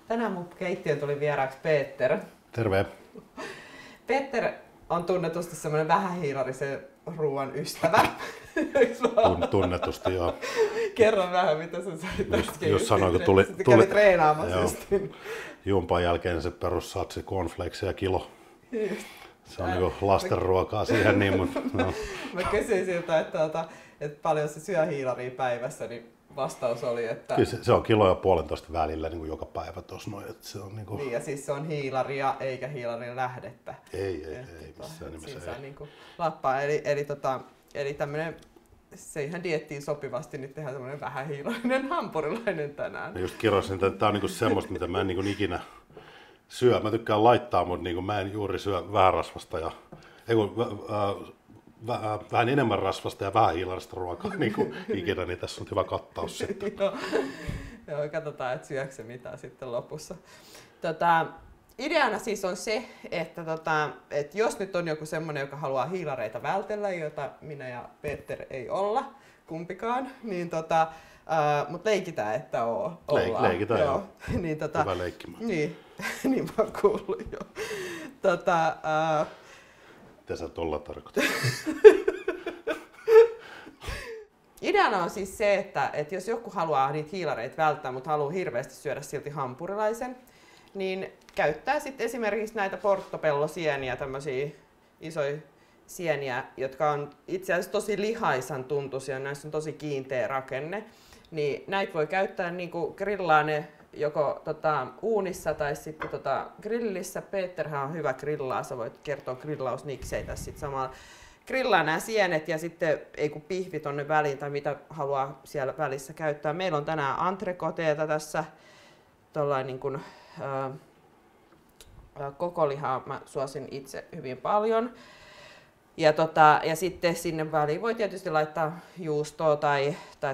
Tänään mun keittiön tuli vieraaksi Peter. Terve. Peter on tunnetusti semmoinen vähähiilarisen ruoan ystävä. Tunnetusti, joo. Kerro vähän, mitä sä sait äsken. Just sanoin, kun tuli treenaamassa. Jumpan jälkeen se perussatsi cornflakesia ja kilo. Se on niinku lastenruokaa siihen, niin, mutta no. Mä kysyin siltä, että paljon se syö hiilaria päivässä, niin vastaus oli, että... Kyllä se on kilo ja puolentoista välillä niin kuin joka päivä tuossa noin. Että se on niin, niin, ja siis se on hiilaria eikä hiilarin lähdettä. Ei missään nimessä ei. Niin kuin lappaa, eli tämmönen, se ihan diettiin sopivasti, nyt tehdään semmoinen vähähiilainen hampurilainen tänään. Mä just kirjoisin, että tää on niin semmoista, mitä mä en niin ikinä syö. Mä tykkään laittaa, mutta niin mä en juuri syö vähärasvasta ja... vähän enemmän rasvasta ja vähän hiilarista ruokaa niin kuin ikinä, niin tässä on hyvä kattaus sitten. Joo, katsotaan, että syökö se mitään sitten lopussa. Ideana siis on se, että jos nyt on joku semmoinen, joka haluaa hiilareita vältellä, jota minä ja Peter ei olla kumpikaan, niin mutta leikitään, että ollaan. Leikitään, joo. Niin, hyvä leikkimään. Niin mä oon kuullut jo. Mitä sä tuolla tarkoitat? Ideana on siis se, että jos joku haluaa niitä hiilareita välttää, mutta haluaa hirveästi syödä silti hampurilaisen, niin käyttää sitten esimerkiksi näitä portobello-sieniä, tämmöisiä isoja sieniä, jotka on itse asiassa tosi lihaisan tuntuisia, näissä on tosi kiinteä rakenne. Niin näitä voi käyttää niinku grillaa ne joko uunissa tai sitten grillissä. Peterhän on hyvä grillaa, sä voit kertoa grillausnikseitä sitten samalla. Grillaa nämä sienet ja sitten ei kun pihvi tonne väliin tai mitä haluaa siellä välissä käyttää. Meillä on tänään entrecoteeta tässä, tollain niin kuin, koko lihaa mä suosin itse hyvin paljon. Ja sitten sinne väliin voi tietysti laittaa juustoa tai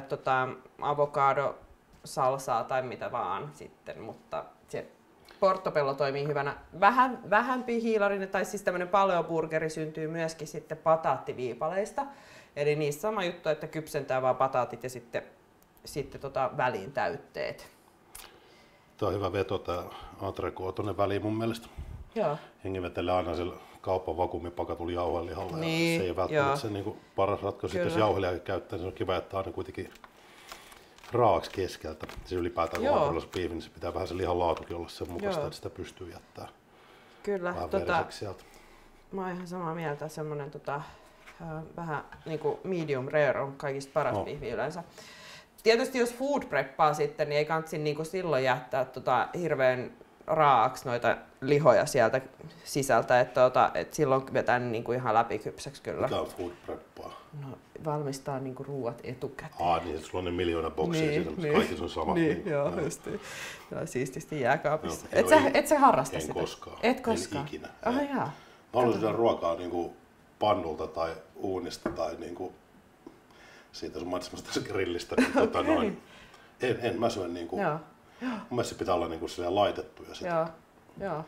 avokado salsaa tai mitä vaan sitten, mutta se portobello toimii hyvänä. Vähämpi hiilarinen, tai siis tämmöinen paleoburgeri syntyy myöskin sitten bataattiviipaleista. Eli niissä sama juttu, että kypsentää vaan bataatit ja sitten väliin täytteet. Tämä on hyvä veto, tämä entrecote tuonne väliin mun mielestä. Joo. Jengi vetelee aina sillä kaupan vakuumipakatulla jauhelihalla. Niin, se ei välttämättä se niin paras ratkaisu, jos jauhelihaa käyttää, niin se on kiva, että aina kuitenkin raaaksi keskeltä. Se ylipäätään kun hampurilaisen piivi, niin se pitää vähän se lihan laatukin olla sen mukaista, että sitä pystyy jättämään vähän veriseksi sieltä. Mä oon ihan samaa mieltä, semmonen vähän niinku medium rare on kaikista paras piivi yleensä. Tietysti jos food preppaa sitten, niin ei kannata niinku silloin jättää hirveän raaaksi noita lihoja sieltä sisältä, että silloin vetää niinku ihan läpikypsäksi kyllä. Mitä on food preppaa? No, valmistaa niinku ruuat etukäteen. Niin sulla on ne miljoona boksia niin, kaikki on samat. Niin, joo, justiin. Siististi jääkaapissa. Et sä harrasta sitä? En koskaan. Et koskaan? En ikinä. Jaa. Mä haluan syödä ruokaa niinku pannulta tai uunista tai niinku siitä sun mainitsemasta grillistä. Niin, en mä syön niinku. Joo. Mun mielestä se pitää olla niinku laitettu ja sitä. Joo.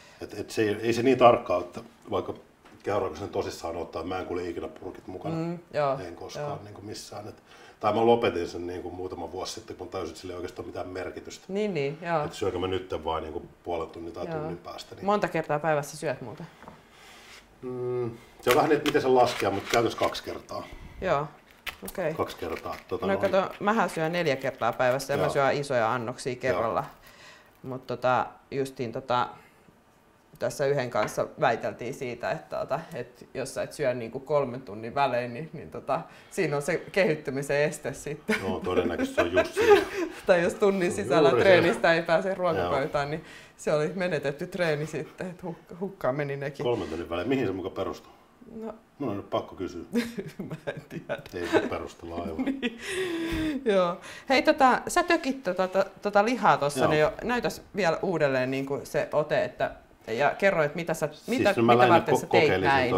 Ei se niin tarkkaa, että vaikka kerroinko sen tosissaan ottaa, mä en kuule ikinä purkit mukana. En koskaan niinku missään. Tai mä lopetin sen niinku muutama vuosi sitten, kun tajusin, että sillä ei oikeastaan mitään merkitystä. Niin, joo. Että syökö mä nyt vaan niinku puolen tunnin tai tunnin päästä. Niin. Monta kertaa päivässä syöt muuten? Se on vähän niin, että miten se laskee, mutta käytössä 2 kertaa. Joo. Okei. 2 kertaa. Kato, mähän syön 4 kertaa päivässä ja mä syön isoja annoksia kerralla. Mutta justiin tässä yhden kanssa väiteltiin siitä, että jos sä et syö niinku 3 tunnin välein, niin siinä on se kehittymisen este sitten. No todennäköisesti se on just siinä. Tai jos tunnin sisällä treenistä ei pääse ruokapöytään, niin se oli menetetty treeni sitten, että hukkaan meni nekin. 3 tunnin välein. Mihin se muka perustuu? No. Mun on nyt pakko kysyä. Mä en tiedä. Ei se perustella aivan. Niin. Joo. Hei, sä tökit lihaa tuossa, niin näytäs vielä uudelleen niin kuin se ote, ja kerro, että mitä varten sä teit näin.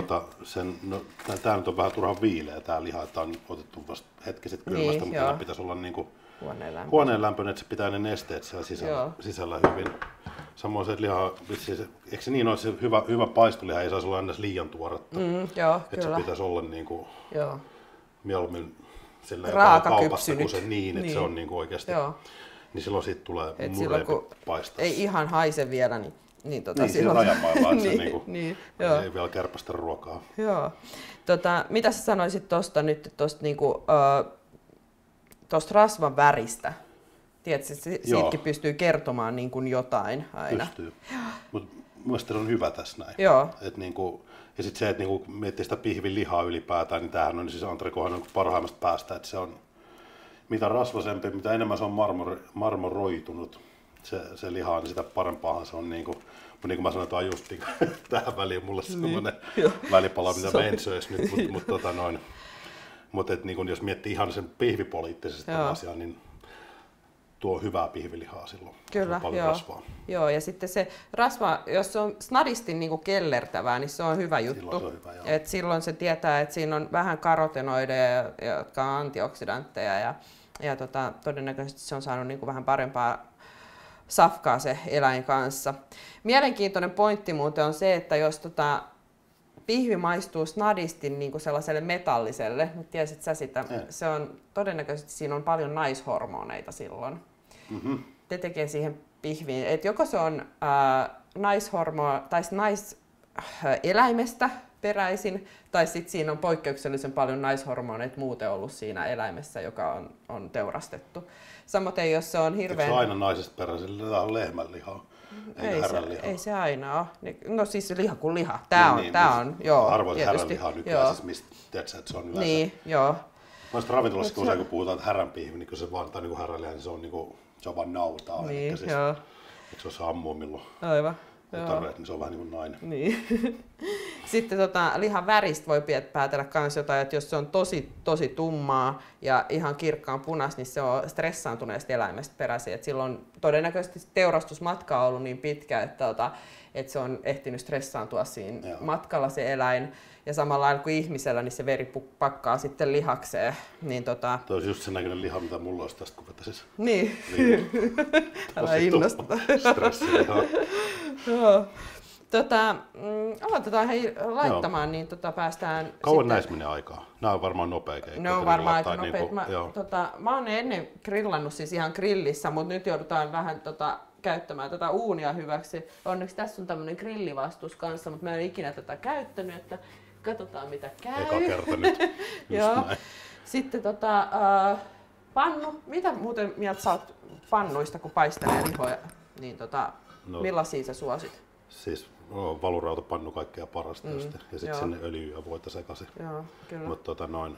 Tää nyt on vähän turhan viileä tää liha, että on otettu vasta hetkiset kylmästä, mutta täällä pitäisi olla niinku huoneen lämpöinen, että se pitää ne nesteet siellä sisällä hyvin. Samoin se liha, eikö se niin ole, se hyvä paistuliha ei saisi olla edes liian tuoretta. Että se pitäisi olla niinku mieluummin kaupasta kuin se niin, että se on niinku oikeasti Niin silloin siitä tulee mureempi paistaa. Ei ihan haise vielä, niin siinä rajamailla, että niin, ei vielä kärpästä ruokaa. Joo. Mitä sä sanoisit tuosta niinku, rasvan väristä? Tiedätkö, siitäkin pystyy kertomaan niin kuin jotain aina. Pystyy. Mutta mielestäni on hyvä tässä näin. Joo. Ja sitten se, että niinku miettii sitä pihvilihaa ylipäätään, niin tämähän on siis entrecohan on parhaimmasta päästä. Että se on mitä rasvasempi, mitä enemmän se on marmoroitunut se liha, niin sitä parempaahan se on. Niin kuin mä sanoin, että just tähän väliin mulle sellainen välipala, mitä mä en söisi nyt. Mutta niin jos miettii ihan sen pihvipoliittisesti asiaa, niin tuo hyvää pihvilihaa silloin. Kyllä, paljon rasvaa. Joo, ja sitten se rasva, jos se on snadisti niin kuin kellertävää, niin se on hyvä juttu. Silloin se on hyvä, joo. Et silloin se tietää, että siinä on vähän karotenoideja, jotka on antioksidantteja, ja todennäköisesti se on saanut niin kuin vähän parempaa safkaa se eläin kanssa. Mielenkiintoinen pointti muuten on se, että jos pihvi maistuu snadisti niin kuin sellaiselle metalliselle, mutta tiesit sä sitä, se on todennäköisesti siinä on paljon naishormoneita silloin. Mm-hmm. Se tekee siihen pihviin, että joko se on naiseläimestä peräisin, tai sitten siinä on poikkeuksellisen paljon naishormoneita muuten ollut siinä eläimessä, joka on teurastettu. Samoin jos se on hirveän... Eikö se aina naisesta peräisin? Tämä on lehmän lihaa. Ei se aina ole. No siis liha kuin liha. Tämä on, joo. Harvoin häränlihaa nykyään, siis mistä tiedätkö, että se on yleensä. Niin, joo. Mielestäni ravintolassa usein kun puhutaan, että häränpihvi, niin kun se vaan niin häränliha, niin se on vaan nautaa. Niin, siis, joo. Eikö se ole se ammua milloin? Aivan. Tarvitset, niin se on vähän niin kuin nainen. Niin. Sitten lihan väristä voi päätellä myös jotain, että jos se on tosi tummaa ja ihan kirkkaan punas, niin se on stressaantuneesta eläimestä peräisin. Et silloin todennäköisesti teurastusmatka on ollut niin pitkä, että se on ehtinyt stressaantua siinä matkalla se eläin. Ja samalla lailla kuin ihmisellä, niin se veri pakkaa sitten lihakseen. Niin Tuo olisi just sen näköinen liha, mitä mulla olisi tästä, kun vetäisis. Niin. Älä innostuta. Stressilihaa. Joo. Aloitetaan laittamaan, niin päästään... Kauan näissä menee aikaa? Nämä on varmaan nopea keikka. Ne on varmaan aika nopeat. Mä oon ennen grillannut siis ihan grillissä, mutta nyt joudutaan vähän käyttämään tätä uunia hyväksi. Onneksi tässä on tämmöinen grillivastus kanssa, mutta mä en ole ikinä tätä käyttänyt, että katsotaan mitä käy. Eka kerta nyt. Joo. Näin. Sitten pannu. Mitä muuten mieltä sä oot pannuista, kun paistelee lihoja? Niin millaisia sä suosit? Siis valurautapannu kaikkea parasta ja sitten sinne öljyä ja voita sekaisin. Joo, kyllä. Mutta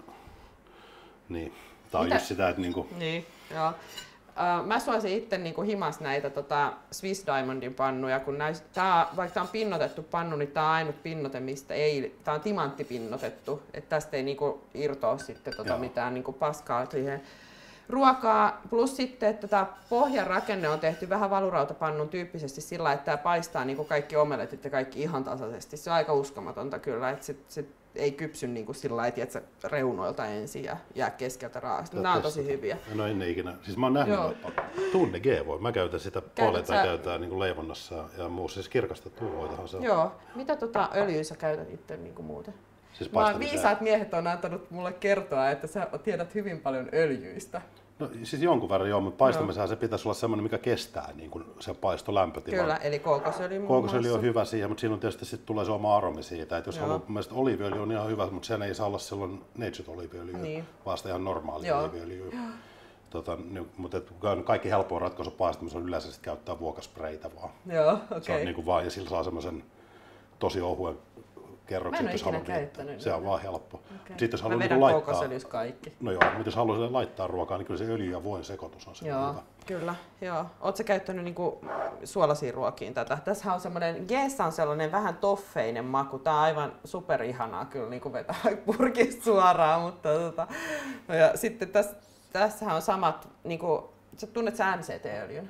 niin. Tää on just sitä, että niinku... Niin, joo. Mä suosin itse niinku himas näitä Swiss Diamondin pannuja, kun vaikka tää on pinnotettu pannu, niin tää on ainut pinnote, mistä ei, tää on timanttipinnotettu, että tästä ei niinku irtoa sitten mitään niinku paskaa siihen ruokaa. Plus sitten, että tämä pohjan rakenne on tehty vähän valurautapannun tyyppisesti sillä, että tämä paistaa niinku kaikki omeletit ja kaikki ihan tasaisesti. Se on aika uskomatonta kyllä, että se ei kypsy niinku sillä lailla, että reunoilta ensin ja jää keskeltä raasti. Nämä on tosi hyviä. No ennen ikinä. Siis mä oon nähnyt Tunne G-voi. Mä käytän sitä käytetään niinku leivonnassa ja muussa. Siis kirkastettua voitahan se on. Joo. Mitä öljyä sä käytät itse niinku muuten? Siis viisaat miehet on antanut mulle kertoa, että sä tiedät hyvin paljon öljyistä. No siis jonkun verran joo, mutta paistamisessa se pitäisi olla semmoinen, mikä kestää niin kuin se paistolämpötila. Kyllä, eli kookosöljy. Kookosöljy on hyvä siihen, mutta siinä on tietysti sitten tulee se oma aromi siitä. Että jos haluaa, mielestäni oliiviöljy on ihan hyvä, mutta sen ei saa olla silloin natured oliiviöljyä, vaan sitä ihan normaali oliiviöljyä. Mutta kaikki helpoin ratkaisu paistamisessa on yleensä käyttää vuokaspreitä vaan. Joo, okei. Se on niin kuin vaan, ja sillä saa semmoisen tosi ohuen kerrokset, jos haluaa käyttänyt. Se on vaan helppo. Okay. Sitten jos haluaa niin laittaa kaikki. No joo, mutta jos haluaa laittaa ruokaa, niin kyllä se öljy ja voin sekoitus on se hyvä. Kyllä, joo. Ootko sä käyttänyt niinku suolaisiin ruokiin tätä? Tässä on semmoinen, G:ssä on sellainen vähän toffeinen maku. Tää on aivan superihanaa kyllä niinku vetää purkista suoraan, mutta ja sitten tässähän on samat, niinku, sä tunnet sä MCT-öljyn?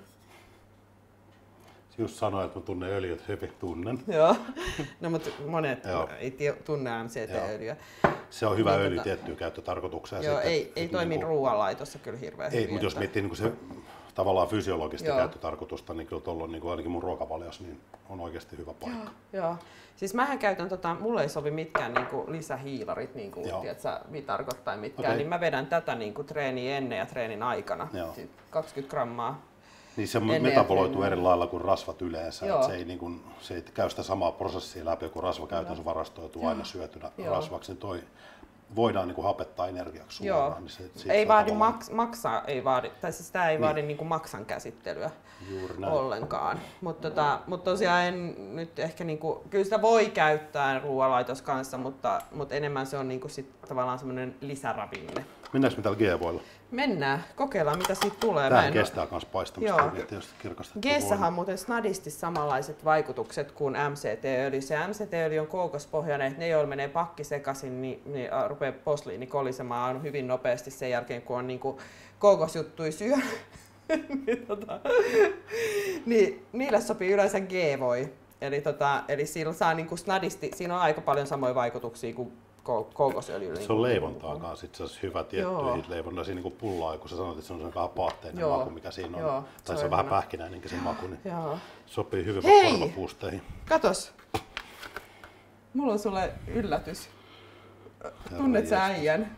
Just sanoin, että mä tunnen öljyt hyvin, tunnen. Joo, no mutta monet ei tunne MCT-öljyä. Se on hyvä öljy tiettyyn käyttötarkoitukseen. Joo, ei toimi ruoanlaitossa kyllä hirveän hyvin. Ei, mutta jos miettii niin se tavallaan fysiologista käyttötarkoitusta, niin kyllä tuolla niin ainakin mun ruokavaliossa niin on oikeasti hyvä paikka. Joo. Siis mähän käytän, mulle ei sovi mitkään niinku lisähiilarit, tiedätkö, vitargot tai mitkään, niin mä vedän tätä niinku treeniä ennen ja treenin aikana. 20 grammaa Niin se metaboloituu eri lailla kuin rasvat yleensä. Se ei käy sitä samaa prosessia läpi, kun rasva käytännössä varastoituu aina syötynä rasvaksi. Niin toi voidaan niin kuin hapettaa energiaksi suoraan. Niin ei vaadi maksaa, tai siis sitä ei vaadi niin kuin maksan käsittelyä ollenkaan. Mutta tosiaan nyt ehkä niinku, kyllä sitä voi käyttää ruoanlaitos kanssa, mutta enemmän se on niinku sit tavallaan semmoinen lisäravinne. Mennäänkö me täällä G-voilla? Mennään, kokeillaan mitä siitä tulee. Tämä kestää myös paistamista. G-sähän on muuten snadisti samanlaiset vaikutukset kuin MCT-öljy. Se MCT-öljy on kookospohjainen, että ne joilla menee pakki sekaisin, niin rupeaa posliini kolisemaan hyvin nopeasti sen jälkeen, kun on niinku kookosjuttui syö. niin, niille sopii yleensä G-voi. Eli sillä saa niinku snadisti, siinä on aika paljon samoja vaikutuksia kuin kookosöljyllä. Se on leivontaa kanssa itse asiassa hyvä tiettyihin leivonnassa niin kuin pullaa, kun sä sanoit, että se on vähän paatteinen maku, mikä siinä on. Joo, tai se on vähän pähkinäinenkin se maku, niin sopii hyvin korvapuusteihin. Katos! Mulla on sulle yllätys. Tunnet sä äijän?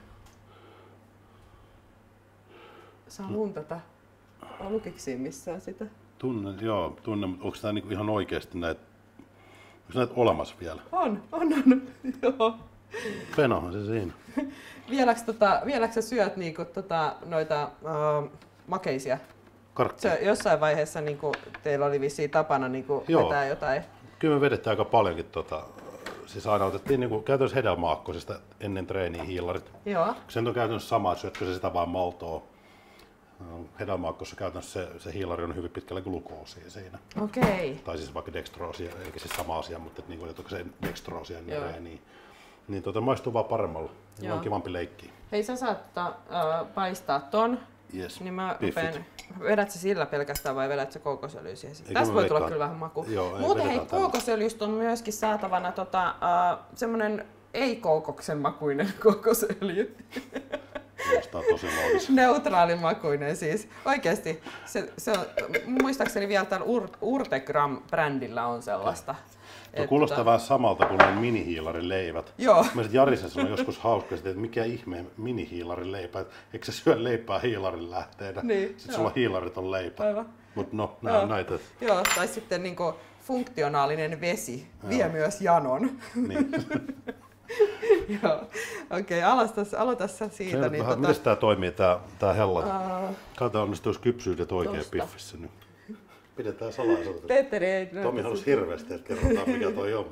Saa luntata. Lukiko siinä missään sitä? Tunnen, mutta onko tämä niinku ihan oikeasti näitä olemassa vielä? On, joo. Penohan se siinä. Vieläks sä syöt niinku noita makeisia? Karkkia. Jossain vaiheessa niinku, teillä oli vissiin tapana niinku vetää jotain. Kyllä me vedetään aika paljonkin siis aina otettiin niinku käytännössä hedelmäakkosista ennen treeniä hiilarit. Joo. Se on käytännössä sama, että syötkö se sitä vain maltoa. Hedelmäakkossa käytännössä se hiilari on hyvin pitkälle glukoosia siinä. Okei. Tai siis vaikka dextroosia, eikä siis sama asia, mutta niin kuin, että se dextroosia niin maistuu vaan paremmalla. On kivampi leikkiä. Hei, sä saat paistaa ton. Yes. Niin mä vedät sä sillä pelkästään vai vedät sä kookosöljyä siihen? Tästä voi tulla kyllä vähän maku. Muuten hei, kookosöljystä on myöskin saatavana semmonen ei-kookoksen makuinen kookosöljy. Kuulostaa tosi loogisesti. Neutraalimakuinen siis. Oikeesti, se on, muistaakseni vielä täällä Urtegram-brändillä on sellaista. Kuulostaa vähän samalta kuin ne minihiilarin leivät. Joo. Mielestäni Jarissa sanoi joskus hauskasti, että mikä ihme minihiilarin leipä. Eikö sä syö leipää hiilarin lähteenä? Niin, sitten sulla hiilarit on leipä. Aivan. Mutta no, nämä on näitä. Joo, tai sitten niinku funktionaalinen vesi vie myös janon. Niin. Joo, okei, aloita sä siitä. Niin miten tää toimii tää hella? Katsotaan, onnistuisi kypsyydet oikein piffissä nyt. Pidetään salaisuutta. Petteri ei... Tomi halusi hirveästi, että kerrotaan mikä toi on.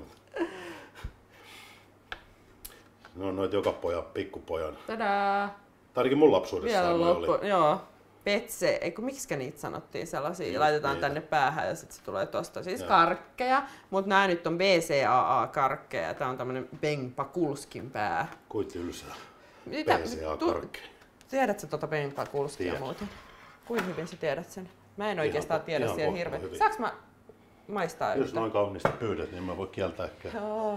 Ne on noita joka pojan, pikkupojan. Tadaa! Tai ainakin mun lapsuudessa oli. Joo. Petse, miksikä niitä sanottiin sellaisia, laitetaan tänne päähän ja sitten se tulee tosta. Siis karkkeja, mutta nämä nyt on BCAA-karkkeja. Tää on tämmönen Beng Pakulskin pää. Kuin tylsää. BCAA-karkkeja. Tiedätkö Beng Pakulskia muuten? Kuin hyvin sä tiedät sen? Mä en oikeastaan tiedä siellä hirveän. Saanko mä maistaa yhtä? Jos noin kauniista pyydät, niin mä voin kieltää ehkä. Joo.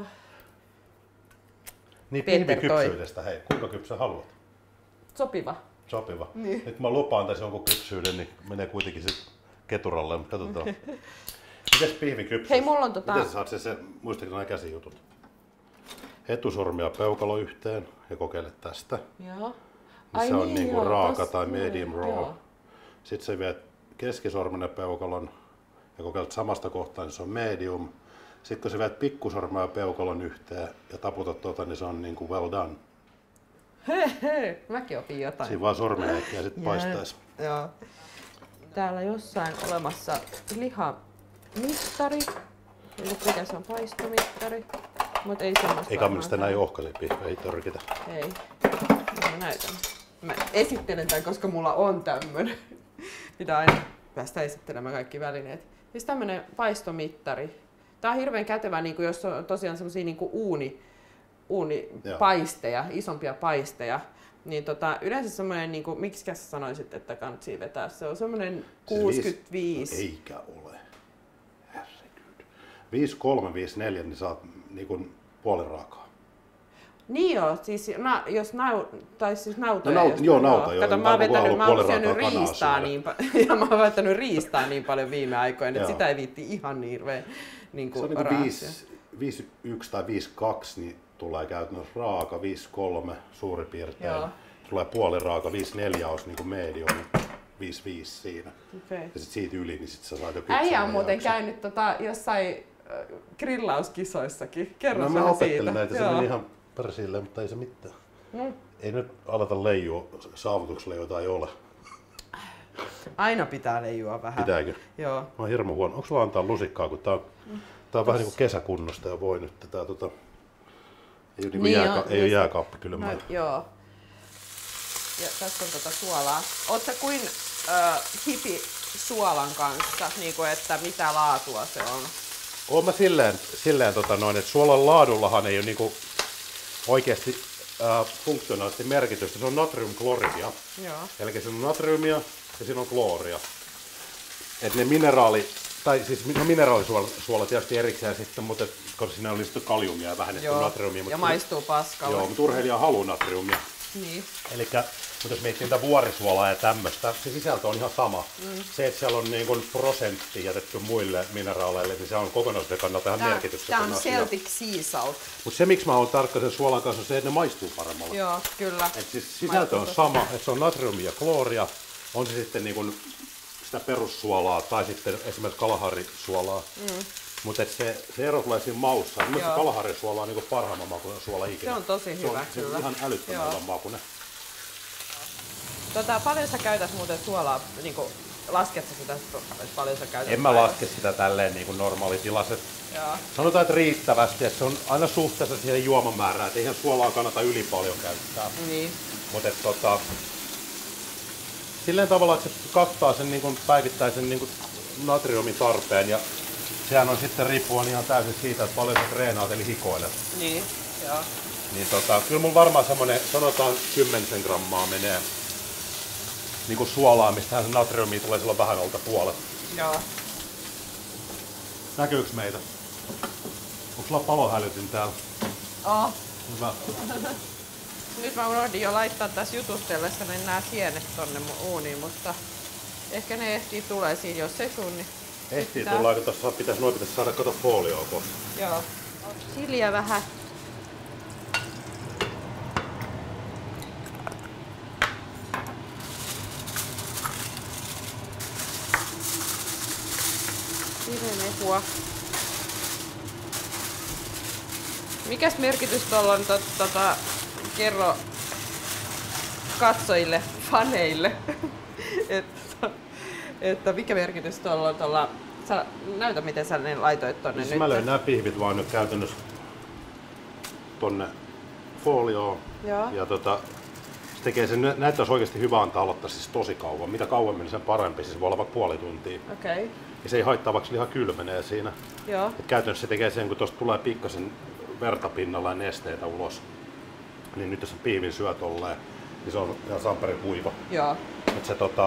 Niin pihvikypsyydestä, hei, kuinka kypsä haluat? Sopiva. Niin. Nyt mä lupaan tässä jonkun kypsyyden, niin menee kuitenkin sit keturalle, mutta katsotaan. Mites pihvikypsyys? Hei, mulla on Miten sä saat muistatko nämä käsijutut? Etusormi ja peukalo yhteen ja kokeile tästä. Joo. Se on niinku raaka tai medium raw. Sitten sä viet keskisormen ja peukalon ja kokeilet samasta kohtaa, niin se on medium. Sitten kun sä viet pikkusormen ja peukalon yhteen ja taputat niin se on niinku well done. Hei, mäkin opin jotain. Siinä vaan sormenleikkiä sitten paistaisi. Joo. Täällä jossain olemassa lihamittari. Mikä se on, paistomittari. Mut ei semmoista. Eikä minä sitä näin ohkaisia pihvejä, ei törkitä. Ei. Mä näytän. Mä esittelen tämän, koska mulla on tämmönen. Pitää aina päästä esittelemään kaikki välineet. Siis tämmönen paistomittari. Tää on hirveän kätevä, niin jos on tosiaan semmosia niin uunipaisteja, isompia paisteja, niin yleensä semmoinen, niin miksi sä sanoisit, että kannattaa vetää, se on semmoinen 65. Eikä ole. Herregud. 53-54, niin saat niin puolen raakaa. Niin joo, siis jos nauta. Kato, mä oon syönyt riistaa ja mä oon vetänyt riistaa niin paljon viime aikoina, että sitä ei viitti ihan hirveän niin se on niin 51 tai 52, niin tulee käytännössä raaka, 53 suurin piirtein. Joo. Tulee puoli raaka, 54 olisi niin medium. 5-5 siinä. Okay. Ja sit siitä yli, niin sit sä saat jo Äijä on muuten käynyt jossain grillauskisoissakin. Kerro mä opettelin siitä. näitä, se meni ihan persilleen, mutta ei se mitään. Ei nyt aleta leijua saavutuksella, joita ei ole. Aina pitää leijua vähän. Pitääkö? Joo. Mä oon hirmu huono. Onko sulla antaa lusikkaa, kun tää on vähän niin kuin kesäkunnosta ja voi nyt tää ei ole jääkaappi kylmää. No, joo. Ja tässä on suolaa. Oot sä kuin hipi suolan kanssa, niin kuin, että mitä laatua se on? Oon mä silleen että suolan laadullahan ei ole niinku oikeasti funktionaalisesti merkitystä. Se on natriumkloridia. Joo. Eli se on natriumia ja siinä on klooria. Et ne mineraalisuolat tietysti erikseen sitten, mutta koska siinä on lisätty kaliumia ja vähennetty natriumia. Ja maistuu paskalle. Joo, mutta urheilija haluaa natriumia. Niin. Elikkä, mutta jos miettii tätä vuorisuolaa ja tämmöistä, se sisältö on ihan sama. Se, että siellä on niin kuin prosentti jätetty muille mineraaleille, niin se on kokonaisuuden kannalta ihan merkityksellinen asia. Tämä on Celtic Sea Salt. Mutta se, miksi mä oon tarkka sen suolan kanssa, on se, että ne maistuu paremmalla. Joo, kyllä. Et siis sisältö on sama, että se on natriumia ja klooria. On se sitten niin kuin sitä perussuolaa tai sitten esimerkiksi kalaharisuolaa. Mutta se ero tulee siinä maussa. Mielestäni kalaharisuola on niin parhaimman makuinen suola ikinä. Se on tosi hyvä, se on ihan älyttömän hyvän makuinen. Paljon sä käytät muuten suolaa, niin lasket sä sitä, että paljon sä käytät? En mä laske sitä tälleen niin kuin normaalitilaset. Sanotaan, että riittävästi, että se on aina suhteessa siihen juomamäärään, että eihän suolaa kannata yli paljon käyttää. Niin. Mutta silleen tavalla, että se kattaa sen niin kuin päivittäisen niin kuin natriumin tarpeen ja sehän on sitten riippuen ihan täysin siitä, että paljon sä treenaat eli hikoilet. Niin, joo. Niin kyllä mun varmaan semmonen, sanotaan 10 grammaa menee niinku suolaa, mistähän se natriumia tulee silloin vähän alta puolet. Joo. Näkyykö meitä? Onko sulla palohälytin täällä? Oh. Hyvä. Nyt mä unohdin jo laittaa tässä jutustellessa nämä sienet tonne mun uuniin, mutta ehkä ne ehtii tulee siinä, jos ei tuu, niin ehtii tulla, kun tuossa pitäisi saada kato folioa kohta. Joo. Chiliä vähän. Mehua. Mikäs merkitys tuolla on kerro katsojille, faneille, että mikä merkitys tuolla on tuolla. Näytä miten sä ne laitoit tonne siis nyt. Mä löin nämä pihvit vaan nyt käytännössä tonne folioon. Ja se tekee sen, näitä olisi oikeasti hyvä antaa aloittaa siis tosi kauan. Mitä kauemmin sen parempi, siis voi olla vaikka puoli tuntia. Okay. Ja se ei haittaa, vaikka liha kylmenee siinä. Joo. Et käytännössä se tekee sen, kun tuosta tulee pikkasen vertapinnalla ja nesteitä ulos. Niin nyt jos on pihvin syö tolleen, niin se on ihan samperin kuiva. Joo. Et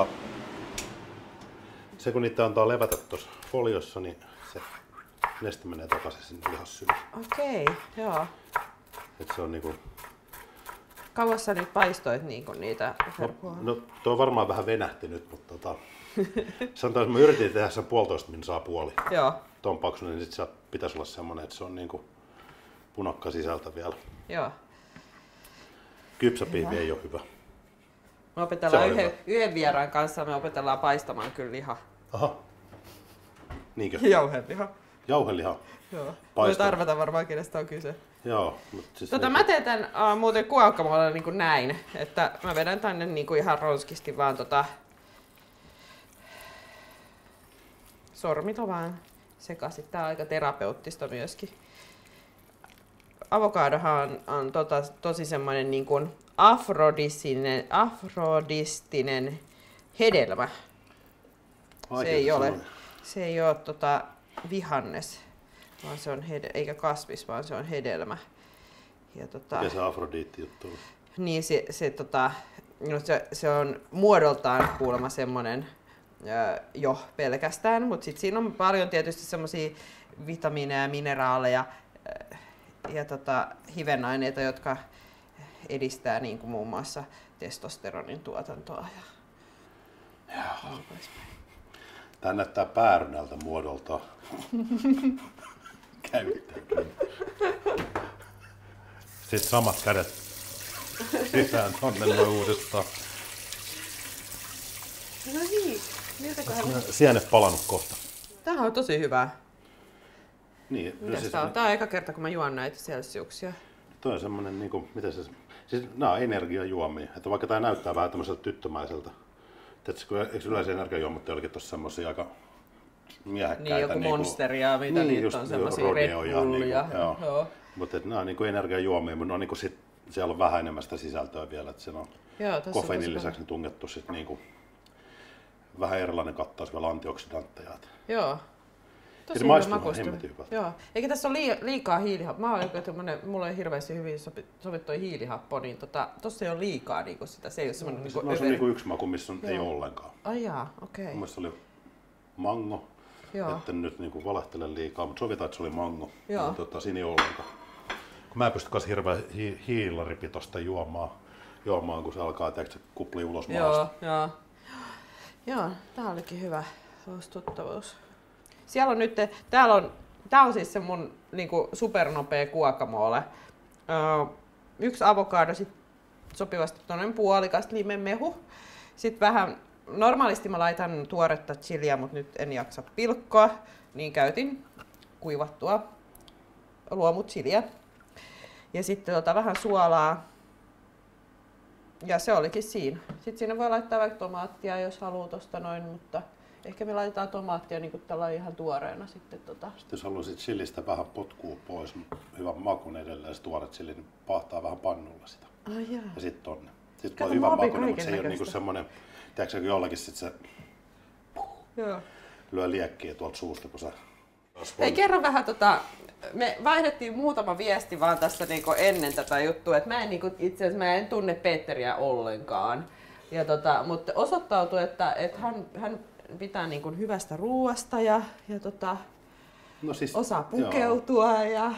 se kun niitä antaa levätä tuossa foliossa, niin se neste menee takaisin sinne lihassyössä. Okei, joo. Et se on niinku... Kauas sä nyt paistoit niinku niitä herkkua? No toi on varmaan vähän venähtynyt, mutta sanotaan, että mä yritin tehdä sen 1,5 minsaa puoli. Joo. Ton paksunen, niin sit se pitäisi olla semmonen, että se on niinku punakka sisältä vielä. Joo. Kypsäpihvi ei ole hyvä. Me opetellaan yhden vieraan kanssa, me opetellaan paistamaan kyllä liha. Aha. Niinkö? Jauheliha. Jauheliha. Joo. Voit arvata varmaan, kenestä on kyse. Joo. Siis mä teen tän muuten kuokkamoilla niin kuin näin, että mä vedän tänne niin kuin ihan ronskisti vaan sormilla vaan sekaisin. Tää on aika terapeuttista myöskin. Avokadohan on tosi semmoinen niin kuin afrodistinen hedelmä. Se ei ole vihannes, vaan se on eikä kasvis, vaan se on hedelmä. Ja mikä se afrodiitti-juttu on? Niin se on muodoltaan kuulemma semmoinen jo pelkästään, mutta sitten siinä on paljon tietysti semmoisia vitamiineja ja mineraaleja ja hivenaineita, jotka edistää niin kuin muun muassa testosteronin tuotantoa. Tää näyttää päärynältä muodolta. Käyttäkin. Sitten samat kädet sisään tonne uudestaan. Siene palannut kohta. Tämähän on tosi hyvä. Niin, siis tää on eka kerta, kun mä juon näitä celsiuksia. Toi on semmonen, niinku, miten se... Siis nää on energiajuomia. Että vaikka tää näyttää vähän tämmöiseltä tyttömäiseltä. Eikö yleensä energiajuomat jollekin tossa semmosia aika miehekkäitä? Niin, joku Monsteria, mitä niitä on semmosia Red Bullia. Joo. Mutta nää on niinku energiajuomia, mutta on niinku siellä on vähän enemmän sitä sisältöä vielä. Että siellä on kofeiinin lisäksi tungettu sit niinku vähän erilainen kattaus vielä antioksidantteja. Joo. Tosi hyvä makuista. Joo. Eikä tässä ole liikaa hiilihappoa. Mä olen mulla on hirveästi hyvin sovittu hiilihappo, niin tossa ei ole liikaa niinku sitä. Se ei ole semmoinen niinku se on niinku yksi maku, missä ei ole ollenkaan. Ai jaa, okei. Mun mielestä se oli mango. Joo. Etten nyt niinku valehtele liikaa, mutta sovitaan, että se oli mango. Joo. Niin, siinä ei ole ollenkaan. Kun mä en pysty kanssa hirveän hiilaripitosta juomaan, kun se alkaa kuplia ulos maasta. Joo, tää olikin hyvä tuttavuus. Siellä on nyt, tää on siis se mun niinku supernopea guacamole. Yksi avokado, sit sopivasti toinen puolikas limemehu. Sitten vähän, normaalisti mä laitan tuoretta chiliä, mutta nyt en jaksa pilkkoa, niin käytin kuivattua luomuchiliä. Ja sitten vähän suolaa. Ja se olikin siinä. Sitten siinä voi laittaa vaikka tomaattia, jos haluaa tosta noin, mutta ehkä me laitetaan tomaattia niin tällä ihan tuoreena sitten. Sitten jos haluaisit chilistä vähän potkua pois, hyvän makun edelleen se tuore chili, niin pahtaa vähän pannulla sitä. Ja sitten tonne. Sitten on hyvä makuinen, mutta se ei ole niinku semmonen, tiedätkö jollakin sit se lyö liekkiä tuolta suusta, kun sä... Hei, kerro vähän me vaihdettiin muutama viesti vaan tässä niinku ennen tätä juttua, että mä en niinku, itse asiassa mä en tunne Peteriä ollenkaan. Ja mutta osoittautui, että hän pitää niinku hyvästä ruoasta ja no siis, osaa pukeutua ja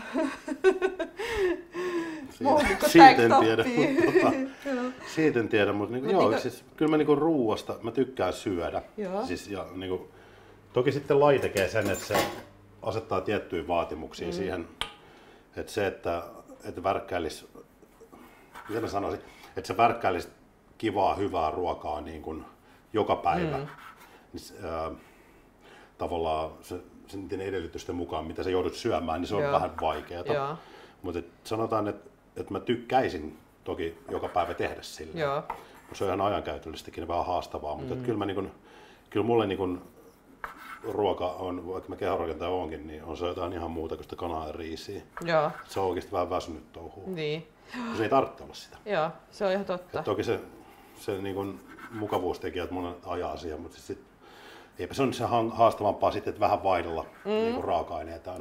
siitä en tiedä, mutta siis, kyllä mä niinku ruuasta mä tykkään syödä. Siis, ja, niinku, toki sitten laji tekee sen, että se asettaa tiettyjä vaatimuksia siihen, että se, että värkkäilisi, miten mä sanoisin, että se värkkäilisi kivaa, hyvää ruokaa niin kuin joka päivä. Niin, tavallaan niiden edellytysten mukaan, mitä sä joudut syömään, niin se on vähän vaikeaa. Mutta sanotaan, että mä tykkäisin toki joka päivä tehdä sillä. Se on ihan ajankäytöllistäkin vähän haastavaa, mutta kyllä mulle niin kuin ruoka on, vaikka mä kehonrakentaja oonkin, niin on se jotain ihan muuta kuin sitä kanaa ja riisiä. Se on oikeasti vähän väsynyt touhua. Niin. Se ei tarvitse olla sitä. Joo, se on ihan totta. Et toki se niin kuin mukavuustekijät monet ajaa siihen, mutta eipä se on se haastavampaa sitten, että vähän vaihdella niin kuin raaka-aineita.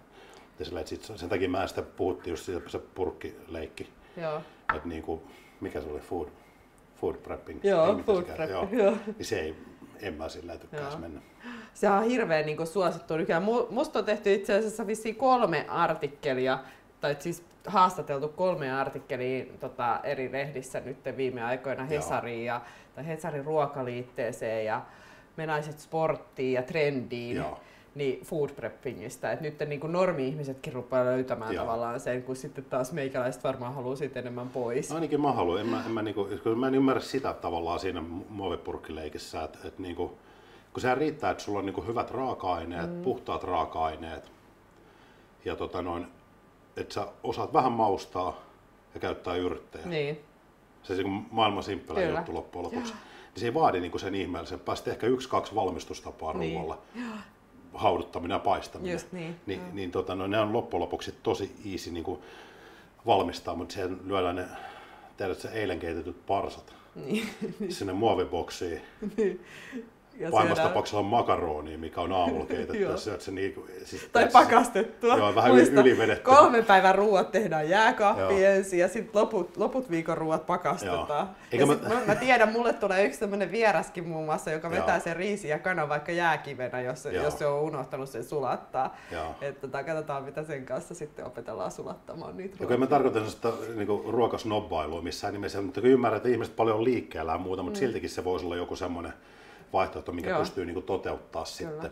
Sen takia mä sitä puhuttiin just siitä, se purkkileikki. Että niin kuin, mikä se oli? Food prepping. Food prepping. Niin se ei, en mä sillä tykkäisi mennä. Se on hirveän niin suosittu nykyään. Musta on tehty itse asiassa vissiin 3 artikkelia, tai siis haastateltu 3 artikkelia eri lehdissä nyt viime aikoina Hesariin tai Hesarin ruokaliitteeseen ja Me naiset sporttiin ja trendiin. Niin food preppingistä, että nyt niin normi-ihmisetkin rupeaa löytämään tavallaan sen, kun sitten taas meikäläiset varmaan haluaa siitä enemmän pois. Ainakin mä haluan. Mä en ymmärrä sitä tavallaan siinä muovipurkkileikissä, että niinku, kun sehän riittää, että sulla on niinku hyvät raaka-aineet, puhtaat raaka-aineet ja että sä osaat vähän maustaa ja käyttää yrttejä. Niin. Se on maailman simppelä juttu loppujen lopuksi. Niin se ei vaadi niinku sen ihmeellisempää. Sitten ehkä 1-2 valmistustapaa ruoalla. Hauduttaminen ja paistaminen. Just niin. Ne on loppujen lopuksi tosi easy niin valmistaa, mutta siihen lyödään ne eilen keitetyt parsat sinne muoviboksiin. Pahimmassa tapauksessa on makaronia, mikä on aamulla keitetty. Tai pakastettua. Joo, vähän ylivedetty. 3 päivän ruuat tehdään jääkaappiin ensin ja sitten loput viikon ruuat pakastetaan. Mä tiedän, mulle tulee yksi tämmönen vieraskin muun muassa, joka vetää sen riisi ja kanan vaikka jääkivenä, jos se on unohtanut sen sulattaa. Että katsotaan, mitä sen kanssa sitten opetellaan sulattamaan niitä ruokia. Mä tarkoitan sitä niinku ruokasnobbailua missään nimessä, mutta ymmärrän, että ihmiset paljon liikkeellä ja muuta, mutta siltikin se voisi olla joku semmoinen vaihtoehto, mikä pystyy niinku toteuttaa sitten.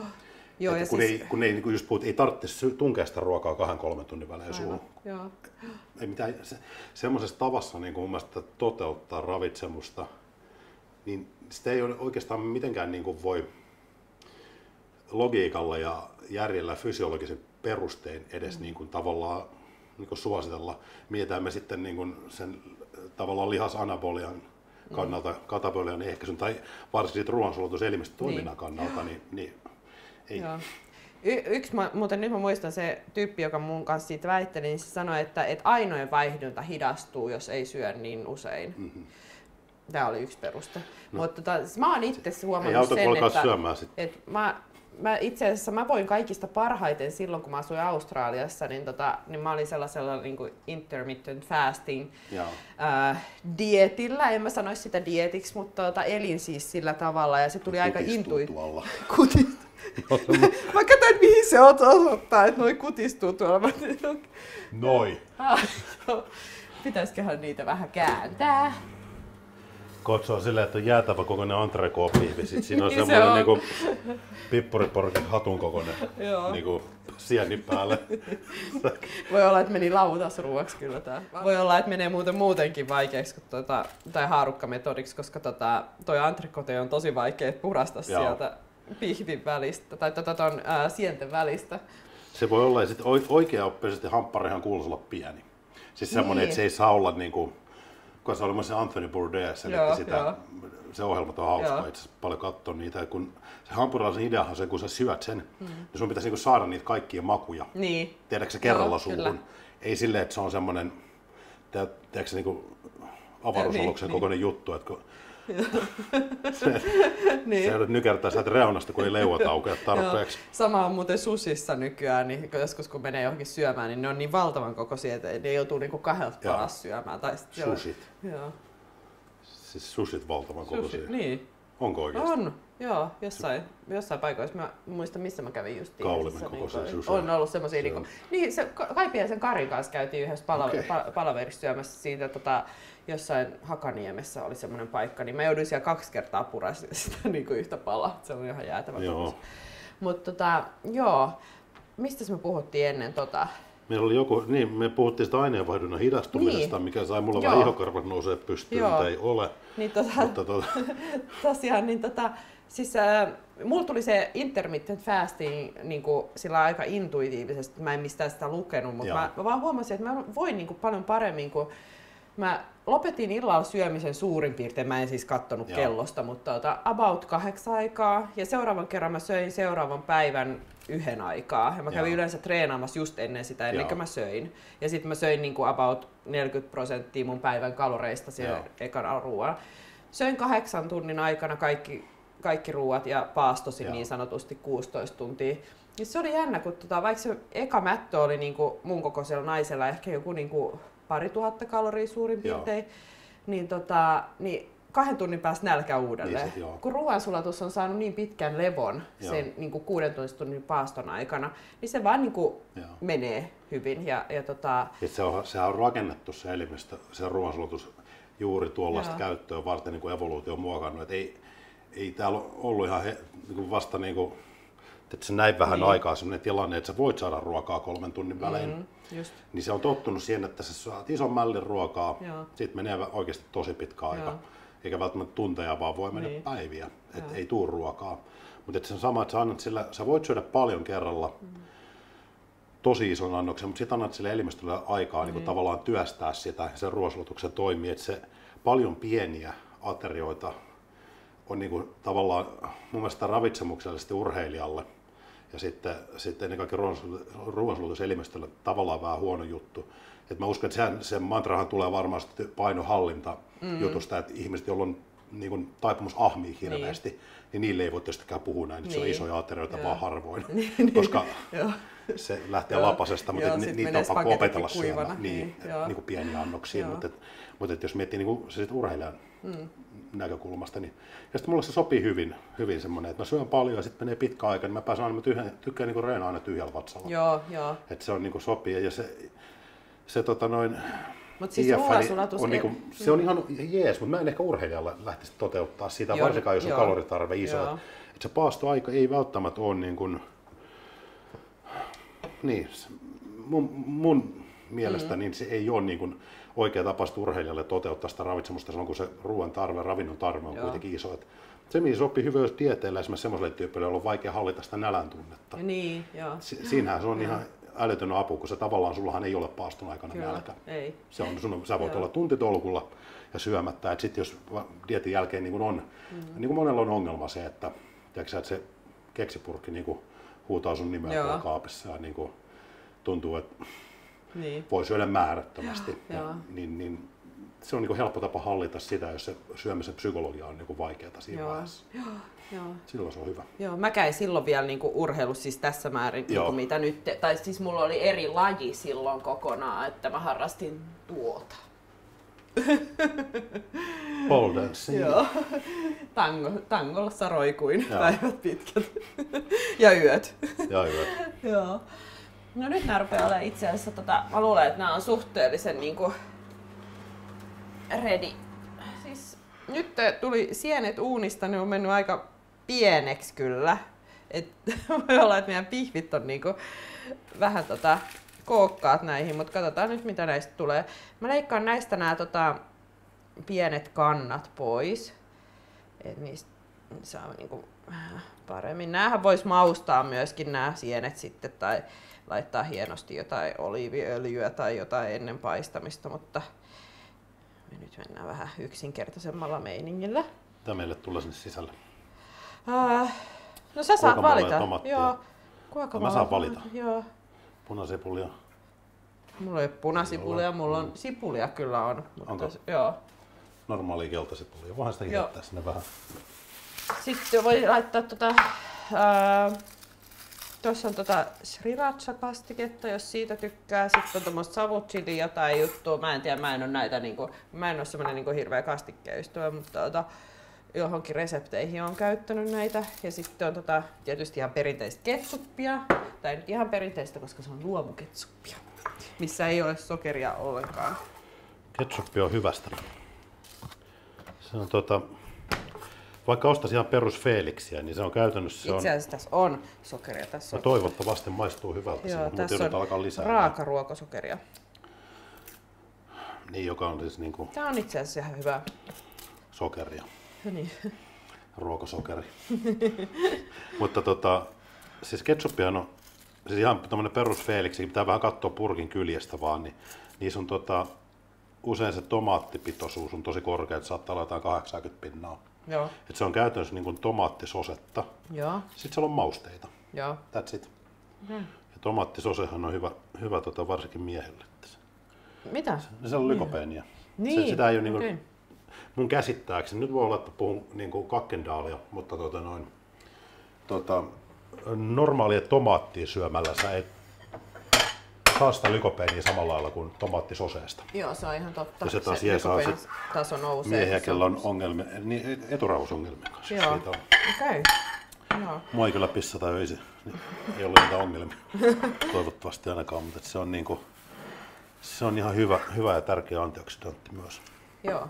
Kun ei just puhut, ei tarvitse tunkea sitä ruokaa 2-3 tunnin välein suuhun. Ei mitään semmoisessa tavassa niin mun mielestä toteuttaa ravitsemusta niin sitä ei ole oikeastaan mitenkään niin kuin voi logiikalla ja järjellä fysiologisen perustein edes niin kuin tavallaan niin kuin suositella. Mietitään me sitten niin kuin sen tavallaan lihasanabolian kannalta, katabolian ehkäisyn tai varsinkin ruoansulatuselimiston toiminnan kannalta, niin ei. Joo. Muuten nyt mä muistan se tyyppi, joka mun kanssa siitä väitteli, niin se sanoi, että ainojen vaihdunta hidastuu, jos ei syö niin usein. Mm-hmm. Tämä oli yksi peruste. No. Mutta mä oon itse huomannut sen, että mä itse asiassa mä voin kaikista parhaiten silloin, kun mä asuin Australiassa, niin mä olin sellaisella niin kuin intermittent fasting dietillä. En mä sanoisi sitä dietiksi, mutta elin siis sillä tavalla ja se tuli aika intuitiivisesti. Mä katsoin, mihin se osoittaa, että noi kutistuu tuolla. Noi. Pitäisiköhän niitä vähän kääntää? Kotso on silleen, että on jäätävä kokoinen entrecôte-pihvi. Sitten siinä on semmoinen niinku pippuriporkin hatun kokoinen niinku sieni päälle. Voi olla, että meni lautasruuaksi kyllä tää. Voi olla, että menee muutenkin vaikeaksi tai haarukkametodiksi, koska toi entrecôte on tosi vaikea purasta sieltä pihvin välistä tai sienten välistä. Se voi olla, ja sitten oikeaoppisesti hampparihan kuuluisi olla pieni. Siis semmoinen, että se ei saa olla niinku, kun se oli myös se Anthony Bourdain selitti sitä, se ohjelma on hauska, itse asiassa paljon katsoa niitä. Kun se hampurilaisen ideahan on se, kun sä syöt sen, niin sun pitäisi niinku saada niitä kaikkia makuja. Niin. Tiedätkö sä kerralla suuhun? Ei silleen, että se on semmoinen, tiedätkö sä niinku avaruusaluksen kokoinen juttu, että kun se joudut nykertää sieltä reunasta, kun ei leuat aukea tarpeeksi. Sama on muuten susissa nykyään, niin joskus kun menee johonkin syömään, niin ne on niin valtavan kokoisia, että ne joutuu niinku kahdelta palasta syömään. Susit. Joo. Siis susit valtavan kokoisia. Niin. Onko oikeasti? On, joo. Jossain paikoissa. Mä muistan, missä mä kävin just Kaulimen kokoisia susia. On ollut semmosia. Niin, Kaipiaisen Karin kanssa käytiin yhdessä palaverissa syömässä siitä. Jossain Hakaniemessä oli semmoinen paikka, niin mä jouduin siellä 2 kertaa puraa sitä niin kuin yhtä palaa. Se oli ihan jäätävä. Mutta mistä me puhuttiin ennen Meillä oli me puhuttiin sitä aineenvaihdunnan hidastumisesta, mikä sai mulla vähän ihokarvat nousee pystyyn, mitä ei ole. Niin tosiaan, siis mulla tuli se intermittent fasting niin kuin, sillä aika intuitiivisesti, mä en mistään sitä lukenut, mutta mä vaan huomasin, että mä voin niin kuin, paljon paremmin kuin mä lopetin illalla syömisen suurin piirtein, mä en siis kattonut kellosta, mutta about 8 aikaa ja seuraavan kerran mä söin seuraavan päivän 1 aikaa. Ja mä kävin yleensä treenaamassa just ennen sitä, ennen kuin mä söin. Ja sitten mä söin niin kuin about 40% mun päivän kaloreista siellä ekana ruoan. Söin 8 tunnin aikana kaikki ruuat ja paastosin niin sanotusti 16 tuntia. Ja se oli jännä, kun vaikka se eka mättö oli niin kuin mun kokoisella naisella ehkä joku niin kuin 2000 kaloria suurin piirtein, niin 2 tunnin päästä nälkä uudelleen. Niin kun ruoansulatus on saanut niin pitkän levon sen niin kuin 16 tunnin paaston aikana, niin se vaan niin kuin menee hyvin. Sehän on rakennettu se elimistö, se ruoansulatus juuri tuollaista käyttöä varten, niin kuin evoluutio on muokannut. Ei täällä ollut ihan niin vasta niin kuin, että se näin vähän aikaa sellainen tilanne, että sä voit saada ruokaa 3 tunnin välein. Niin se on tottunut siihen, että sä saat ison mällin ruokaa, siitä menee oikeasti tosi pitkä aika. Eikä välttämättä tunteja, vaan voi mennä päiviä, että ei tuu ruokaa. Mutta se on sama, että sä voit syödä paljon kerralla tosi ison annoksen, mutta sitten annat sille elimistölle aikaa niin tavallaan työstää sitä ja sen ruoansulatuksen toimii, että se paljon pieniä aterioita on niin kuin tavallaan mun mielestä ravitsemuksellisesti urheilijalle ja sitten ennen kaikkea ruoansulatuselimistölle tavallaan vähän huono juttu. Et mä uskon, että se mantrahan tulee varmasti painohallinta jutusta, että ihmiset, joilla on niin kuin taipumus ahmia hirveästi, niin niille ei voi tietystikään puhua näin, että se on isoja aterioita vaan harvoin, koska se lähtee lapasesta, mutta niitä on pakko opetella syömään niin kuin pieniä annoksia. Mutta jos miettii niin kuin se urheilijan näkökulmasta, niin ja sitten mulle se sopii hyvin semmoinen, että mä syön paljon ja sitten menee pitkä aika, niin mä pääsen aina, mä tykkään niin kuin reenaa aina tyhjällä vatsalla. Että se on niin kuin sopii ja se Mutta siis ruoansulatus on se on ihan jees, mutta mä en ehkä urheilijalle lähtisi toteuttaa sitä, varsinkaan jos on kaloritarve iso. Että se paastoaika ei välttämättä ole niin kuin, mun mielestä, niin se ei ole niin kuin oikea tapa urheilijalle toteuttaa sitä ravitsemusta silloin, kun se ruoan tarve, ravinnon tarve on kuitenkin iso. Että se, mihin sopii hyvin, jos dieteillä esimerkiksi semmoiselle tyypille, jolla on vaikea hallita sitä nälän tunnetta. Niin, joo. Siinähän se on ihan älytön apu, kun se tavallaan sullahan ei ole paaston aikana nälkä. Ei. Sä voit olla tuntitolkulla ja syömättä. Et sit jos dietin jälkeen niin on, niin kuin monella on ongelma se, että se keksipurkki niin huutaa sun nimeä tuolla kaapissa ja niin tuntuu, että voi syödä määrättömästi. Niin se on niin helppo tapa hallita sitä, jos se syömisen psykologia on niin vaikeaa siinä vaiheessa. Joo. Silloin se on hyvä. Joo, mä käin silloin vielä niinku urheilussa siis tässä määrin, niinku mitä nyt, tai siis mulla oli eri laji silloin kokonaan, että mä harrastin tuota. Pole dancing. Joo. Tangolla roikuin päivät pitkät. Ja yöt. Joo. No nyt nää rupeaa olemaan itse asiassa, mä luulen, että nämä on suhteellisen niinku ready. Siis nyt tuli sienet uunista, ne on mennyt aika pieneksi kyllä. Voi olla, että meidän pihvit on niinku vähän kookkaat näihin, mutta katsotaan nyt mitä näistä tulee. Mä leikkaan näistä nämä pienet kannat pois. Et niistä saa niinku paremmin. Näähän vois maustaa myöskin nämä sienet sitten tai laittaa hienosti jotain oliiviöljyä tai jotain ennen paistamista, mutta me nyt mennään vähän yksinkertaisemmalla meiningillä. Mitä meille tulee sinne sisälle? No sä saat valita. Joo. Mä saan valita. Joo. Punasipulia. Mulla ei ole punasipulia, mulla on sipulia kyllä on. Mutta onko? Joo. Normaalia keltasipulia. Voihan sitä heittää sinne vähän. Sitten voi laittaa tuossa on sriracha-kastiketta, jos siitä tykkää. Sitten on tuommoista savuchili jotain juttua. Mä en tiedä, mä en ole semmonen hirveä kastikkeystävä, mutta johonkin resepteihin on käyttänyt näitä. Ja sitten on tietysti ihan perinteistä ketsuppia. Tai nyt ihan perinteistä, koska se on luomuketsuppia, missä ei ole sokeria ollenkaan. Ketsuppi on hyvästä. Se on vaikka ostaisi ihan perus Felixia, niin se on käytännössä... Itse asiassa tässä on sokeria. Tässä on toivottavasti maistuu hyvältä. Joo, tässä on raakaruokosokeria. Niin, joka on siis niinku... Tämä on itse asiassa ihan hyvä. Sokeria. Niin. Ruokosokeri. Mutta siis ketsuppihan on siis ihan tämmönen perus Felixi, pitää vähän katsoa purkin kyljestä vaan, niin niissä on usein se tomaattipitoisuus on tosi korkea, että saattaa olla jotain 80%. Joo. Et se on käytännössä niin kuin tomaattisosetta. Joo. Sitten siellä on mausteita. Joo. That's it. Ja tomaattisosehan on hyvä varsinkin miehelle. Mitä? Se on lykopeenia. Niin. Sitä ei ole niin mun käsittääkseni. Nyt voi olla, että puhun niin kakkendaalia, mutta normaalia tomaattia syömällä sä et saa sitä lykopeenia samalla lailla kuin tomaattisoseesta. Joo, se on ihan totta. Ja se taas jeesaa taso nousee. Miehiä, kellä on ongelmia, niin eturauhasongelmia kanssa. Joo, okei. Joo. Mua ei kyllä pissata öisin. Ei ollut mitään ongelmia. Toivottavasti ainakaan, mutta se on, se on ihan hyvä ja tärkeä antioksidantti myös. Joo.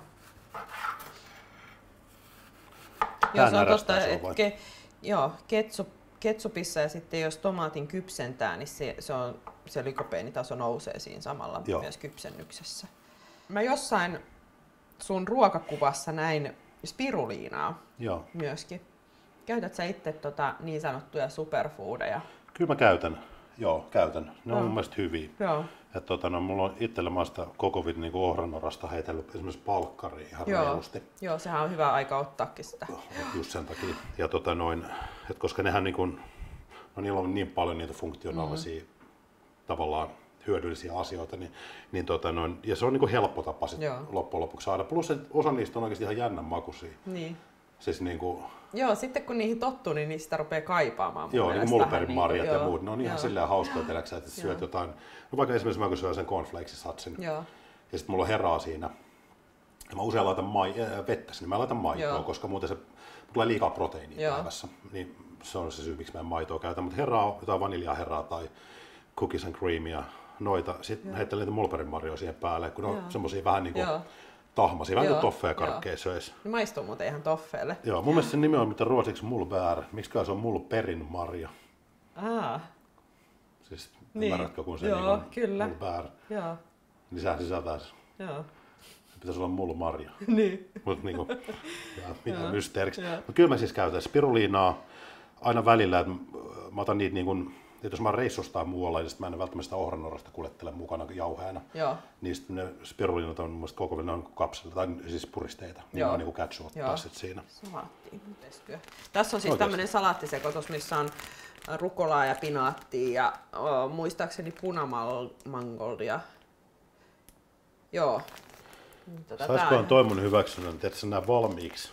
Joo, se on totta, että ketsupissa ja sitten jos tomaatin kypsentää, niin se lykopeenitaso nousee siinä samalla myös kypsennyksessä. Mä jossain sun ruokakuvassa näin spiruliinaa myöskin. Käytät sä itse niin sanottuja superfoodeja? Kyllä mä käytän. Joo, käytän. Ne on mun mielestä hyviä. Joo. Mulla on itsellä maasta kokovit niin ohranorasta heitellyt esimernissä palkkariin ihan reilusti. Joo, sehän on hyvä aika ottaakin sitä. Just sen takia. Ja koska nehän niillä on niin paljon niitä funktionaalisia tavallaan hyödyllisiä asioita, ja se on helppo tapa loppujen lopuksi saada. Plus osa niistä on oikeasti ihan jännän makuisia. Niin. Siis joo, sitten kun niihin tottuu, niin niistä rupeaa kaipaamaan. Joo, niin kuin mulberimarjat ja muut. Ne on ihan silleen hauskoja, että syöt jotain. No vaikka esimerkiksi mä kun syön sen cornflakesisatsin. Ja sitten mulla on heraa siinä. Ja mä usein laitan vettä sinne. Mä laitan maitoa, koska muuten se tulee liikaa proteiinia päivässä. Niin se on se syy, miksi mä en maitoa käytän. Mutta heraa, jotain vaniljaheraa tai cookies and creamia, noita. Sitten heittelen niitä mulberimarjoja siihen päälle, kun ne on semmosia vähän niin kuin tahmasia, vähän kuin toffeja karkkeja söisi. Ne maistuu muuten ihan toffeelle. Joo, mun mielestä sen nimi on mitä ruotsiksi mulbär. Miksiköhän se on mulperin marja? Siis ymmärrätkö, kun se niin on väärä. Joo. Niin sehän sisältäisi. Joo. Pitäisi olla mulla marja. Niin. Mut niinku, mitä mysteeriksi. Mut kyllä mä siis käytän spiruliinaa aina välillä, että mä otan niitä niin kuin, jos mä oon reissussa tai muualla, niin mä en välttämättä sitä ohranorasta kuljettele mukana jauheena. Joo. Niin sitten ne spiruliinat on mun mielestä koko ajan kapseleita, tai siis puristeita. Niin on niin kuin catch-up-tassit siinä. Salaatti-yhteistyö. Tässä on siis tämmöinen salaattisekoitus, missä on rukolaa ja pinaattia ja muistaakseni punamangoldia. Joo. Saisikohan toi mun hyväksynnän, että sä nää valmiiksi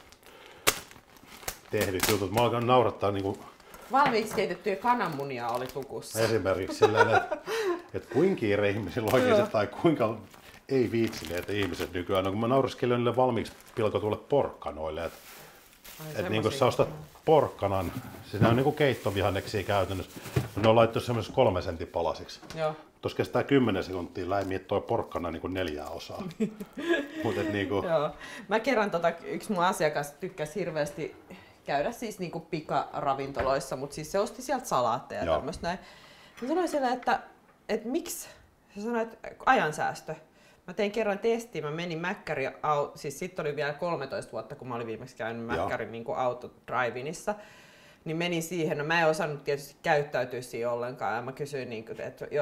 tehdyt jutut. Mä alkan naurattaa niinku... Valmiiksi keitettyjä kananmunia oli tukussa. Esimerkiksi silleen, että kuinka kiire ihmisillä oikeasti tai kuinka ei viitsineet ihmiset nykyään. No kun mä nauraskelin niille valmiiksi pilkotuille porkkanoille, että niin kun sä ostat porkkanan, siis ne on niinku keittovihanneksia käytännössä, ne on laittu semmoisessa 3 sentin palasiksi. Joo. Tuossa kestää 10 sekuntia läimiä toi porkkana niin kuin 4 osaa. Niinku... Joo. Mä kerran yksi mun asiakas tykkäsi hirveästi käydä siis niinku pikaravintoloissa, mutta siis se osti sieltä salaatteja ja tämmöistä näin. Mä sanoin siellä, että miksi? Se sanoi, että ajansäästö. Mä tein kerran testiin, mä menin Mäkkäri, siis sitten oli vielä 13 vuotta, kun mä olin viimeksi käynyt Mäkkärin niin autodrive-inissa. Niin menin siihen, no mä en osannut tietysti käyttäytyä siinä ollenkaan, ja mä kysyin, niin kuin, että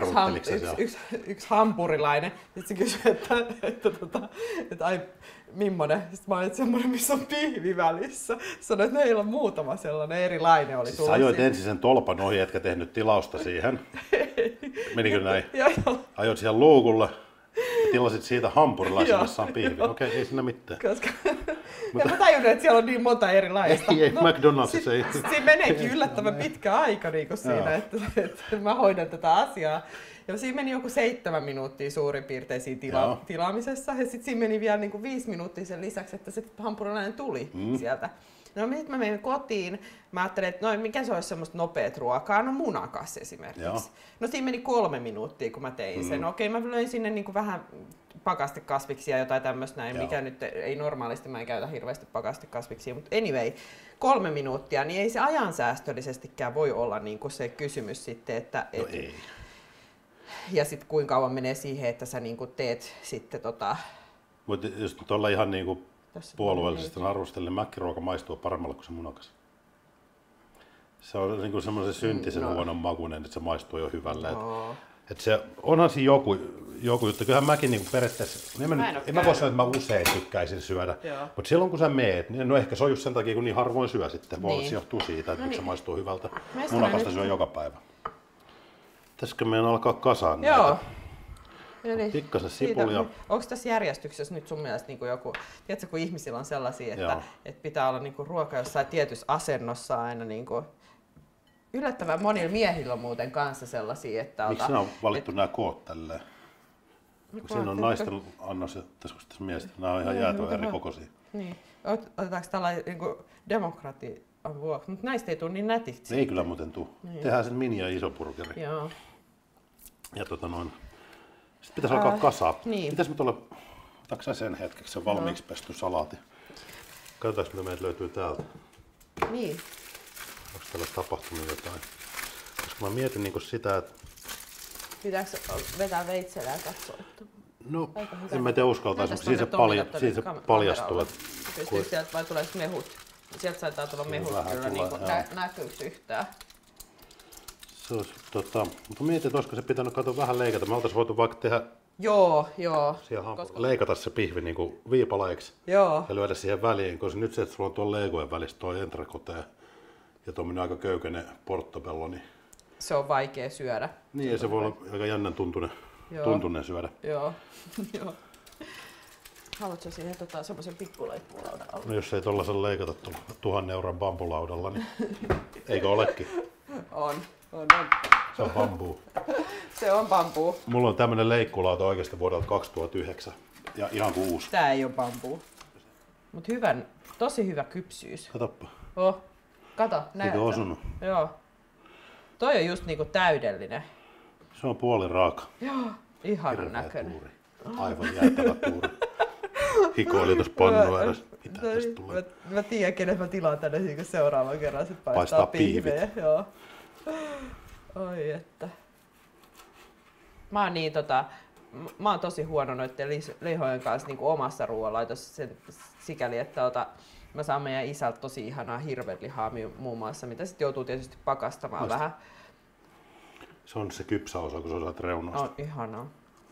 yksi hampurilainen, sitten se kysyi, että ai millainen, sitten mä olin, että semmoinen, missä on pihvi välissä. Sanoin, että heillä on muutama sellainen erilainen oli tullut. Sä ajoit ensin sen tolpan ohi, etkä tehnyt tilausta siihen. Menikö näin? Joo. Ajoit siihen luukulle. Tilasit siitä hampurilaisen, missä on pihvi. Okei, ei siinä mitään. Koska... Ja mä tajunnut, että siellä on niin monta erilaista. Ei, McDonald'sissa ei. Siinä meneekin yllättävän pitkä aika niin kuin siinä, että mä hoidan tätä asiaa. Ja siinä meni joku 7 minuuttia suurin piirtein siinä tilaamisessa. Ja sitten siinä meni vielä niin kuin 5 minuuttia sen lisäksi, että se hampurilainen tuli sieltä. No sitten mä menin kotiin. Mä ajattelin, että no, mikä se olisi semmoista nopeat ruokaa? No munakas esimerkiksi. Joo. No siinä meni 3 minuuttia, kun mä tein sen. Okei, mä löin sinne niin kuin vähän pakastekasviksia ja jotain tämmöistä näin, mikä nyt ei normaalisti, mä en käytä hirveästi pakastekasviksia, mutta anyway, 3 minuuttia, niin ei se ajansäästöllisestikään voi olla niin kuin se kysymys sitten, että... No ei. Ja sitten kuinka kauan menee siihen, että sä niin kuin teet sitten Mutta jos nyt ollaan ihan niin kuin puolueellisesti arvostellen, mäkkiruoka maistuu paremmalle kuin se munakas. Se on niin kuin semmoisen syntisen huonon makuinen, että se maistuu jo hyvälle. Et se, onhan siinä joku juttu. Kyllähän mäkin niin periaatteessa, en mä voi sanoa, että mä usein tykkäisin syödä, mutta silloin kun sä meet, niin no ehkä se on just sen takia, kun niin harvoin syö sitten. Voi olla, se johtuu siitä, että se maistuu hyvältä. Munakasta syö joka päivä. Pitäisikö meidän alkaa kasaan näitä? Eli pikkasen sipulia. Onko tässä järjestyksessä nyt sun mielestä niin kuin joku, tiedätkö, kun ihmisillä on sellaisia, että pitää olla niin kuin ruoka jossain tietyssä asennossa aina niin kuin, yllättävän monilla miehillä on muuten kanssa sellaisia, että... Miksi nämä on valittu nämä koot tälleen? Siinä on naisten annos ja tässä miestä. Nämä on ihan jäätävän eri kokoisia. Niin. Otetaanko tällainen niin demokratian vuoksi? Mutta näistä ei tule niin nätiksi. Ei kyllä muuten tule. Niin. Tehdään sen mini ja iso burgeri. Joo. Ja sitten pitäisi alkaa kasaa. Niin. Pitäisi nyt olla... Otatko sen hetkeksi sen valmiiksi pesty salaati? Katsotaanko mitä meiltä löytyy täältä. Niin. Onko täällä tapahtunut jotain? Koska mä mietin niinku sitä, että... Pitääkö vetää veitsellä ja katsoa? No, en mä tiedä uskaltaisi, siis se paljastuu. Pystyykö sieltä vai tuleeko mehut? Sieltä saattaa tulla mehut kyllä, niin näkyykö yhtään? Se olisi, mutta mietin, että olisiko se pitänyt vähän leikata. Me oltaisiin voitu vaikka tehdä... Joo. Leikata se pihvi niinku viipaleiksi ja lyödä siihen väliin, koska nyt se, että sulla on tuolla legojen välissä tuo entrecote ja tuommoinen aika köykäinen portobello, niin... Se on vaikea syödä. Niin, ja se voi olla aika jännän tuntunen syödä. Joo. Haluatko siihen semmoisen pikkuleippuulaudan alle? No jos ei tuollaisen leikata tuolla 1000 euron bambulaudalla, niin eikö olekin? On. Se on bambuu. Se on bambuu. Mulla on tämmönen leikkulauta oikeasti vuodelta 2009 ja ihan uusi. Tää ei ole bambuu. Mut tosi hyvä kypsyys. Katoppa. Kato, näytä. Eikö osunut? Joo. Toi on just niinku täydellinen. Se on puoli raaka. Joo, ihanan näköinen. Tuuri. Aivan jäätävä tuuri. Hikoili tuossa pannu edes. Mitä tästä tulee? Mä tiedän, kenet mä tilaan tänne seuraavan kerran. Sit paistaa pihvejä. Joo. Oi että. Mä oon tosi huono noiden lihojen kanssa niin kuin omassa ruoanlaitossa sikäli, että mä saan meidän isältä tosi ihanaa hirvenlihaa muun muassa, mitä sitten joutuu tietysti pakastamaan vähän. Se on se kypsä osa, kun sä osaat reunoista. On ihanaa.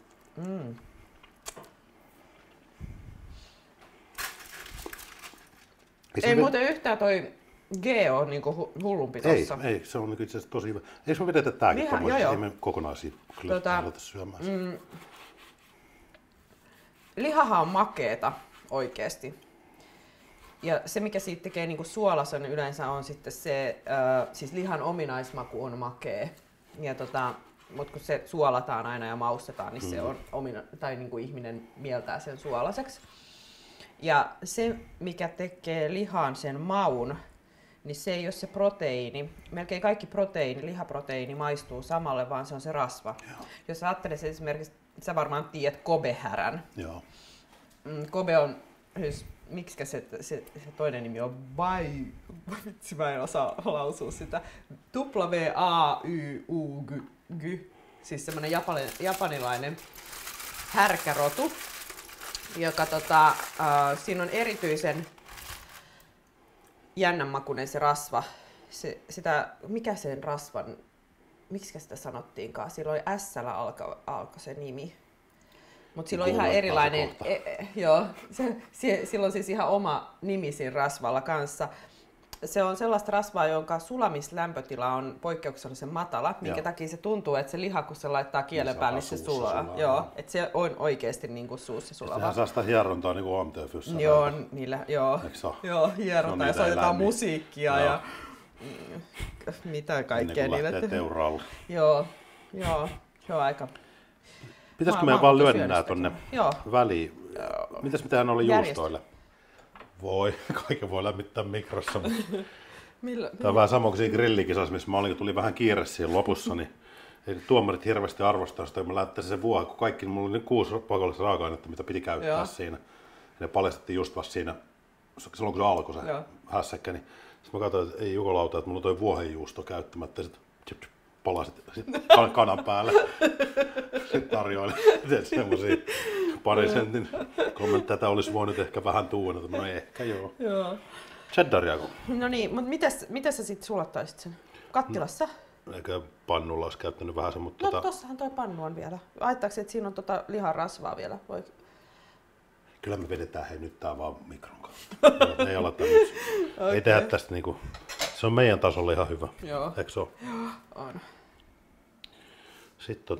Ei muuten yhtään toi G on niinku hullumpi tossa. Ei, se on itse asiassa tosi hyvä. Eikö me vedetä tääkin tommoisesti, ei me kokonaisia aloita syömään. Lihahan on makeeta oikeesti. Ja se mikä siitä tekee niinku suolaisen yleensä on sitten se, siis lihan ominaismaku on makee. Ja mutta kun se suolataan aina ja maustetaan, niin se on niinku ihminen mieltää sen suolaiseksi. Ja se mikä tekee lihaan sen maun, niin se ei ole se proteiini. Melkein kaikki lihaproteiini maistuu samalle, vaan se on se rasva. Joo. Jos ajattelet esimerkiksi, sä varmaan tiedät Kobe-härän. Joo. Kobe on, miksikä se toinen nimi on vitsi mä en osaa lausua sitä, W-A-Y-U-G, siis semmoinen japanilainen härkärotu, joka siinä on erityisen jännänmakuinen se rasva. Mikä sen rasvan, miksikä sitä sanottiinkaan, silloin S-llä alkoi se nimi. Mutta sillä on ihan erilainen, sillä on siis ihan oma nimi siinä rasvalla kanssa. Se on sellaista rasvaa, jonka sulamislämpötila on poikkeuksellisen matala, minkä takia se tuntuu, että se liha, kun se laittaa kielen päälle, niin se sulaa. Joo, että se on oikeasti niin kuin suussa sulava. Sehän saa sitä hierontaa niin kuin Amteefyssä. Joo, hierontaa ja soitetaan musiikkia ja mitä kaikkea. Ennen kuin lähtee teuraalle. Joo, se on aika... Pitäisikö meidän vaan lyödä nää tonne väliin? Mitäs mitähän oli juustoille? Voi, kaiken voi lämmittää mikrossa. Tämä on vähän sama kuin siinä grillikisassa, missä tuli vähän kiire siinä lopussa, niin ei tuomarit hirveästi arvostaa sitä, ja mä lähettäisin sen vuoden, kun kaikki, mulla oli 6 pakollista raaka-ainetta, mitä piti käyttää siinä. Ja ne paljastettiin just vasta siinä, silloin kun se alkoi se hässäkkä, niin sitten mä katsoin, että ei jukolauta, että mulla on toi vuohenjuusto käyttämättä, ja sitten palasit kanan päälle. Sitten tarjoilin semmosia pari sentin kommentteja, tätä olisi voinut ehkä vähän tuunata. No ehkä joo. Cheddaria kun. No niin, mutta miten sä sitten sulattaisit sen? Kattilassa? Eikä pannulla olisi käyttänyt vähän se, mutta... No tossahan toi pannu on vielä. Ajattaakseni, että siinä on lihan rasvaa vielä? Kyllä me vedetään nyt tää vaan mikron kautta. Ei aloita nyt. Okay. Ei tehdä tästä niinku... Se on meidän tasolla ihan hyvä. Joo. Eikö se ole? Joo, on. Sitten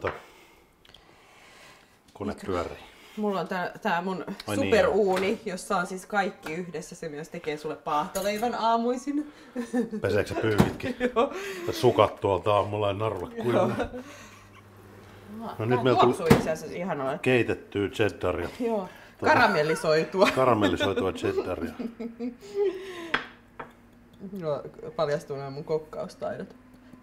kone pyörii. Mulla on tää mun superuuni, jossa on siis kaikki yhdessä. Se myös tekee sulle paahtoleivän aamuisin. Peseekö sä pyyhitkin? Joo. Sukat tuolta aamulla ja narva kuivaa. No nyt meillä tuli itse asiassa ihanoa. Keitettyä cheddaria. Joo. Karamellisoitua cheddaria. Joo, paljastuu nämä mun kokkaustaidot.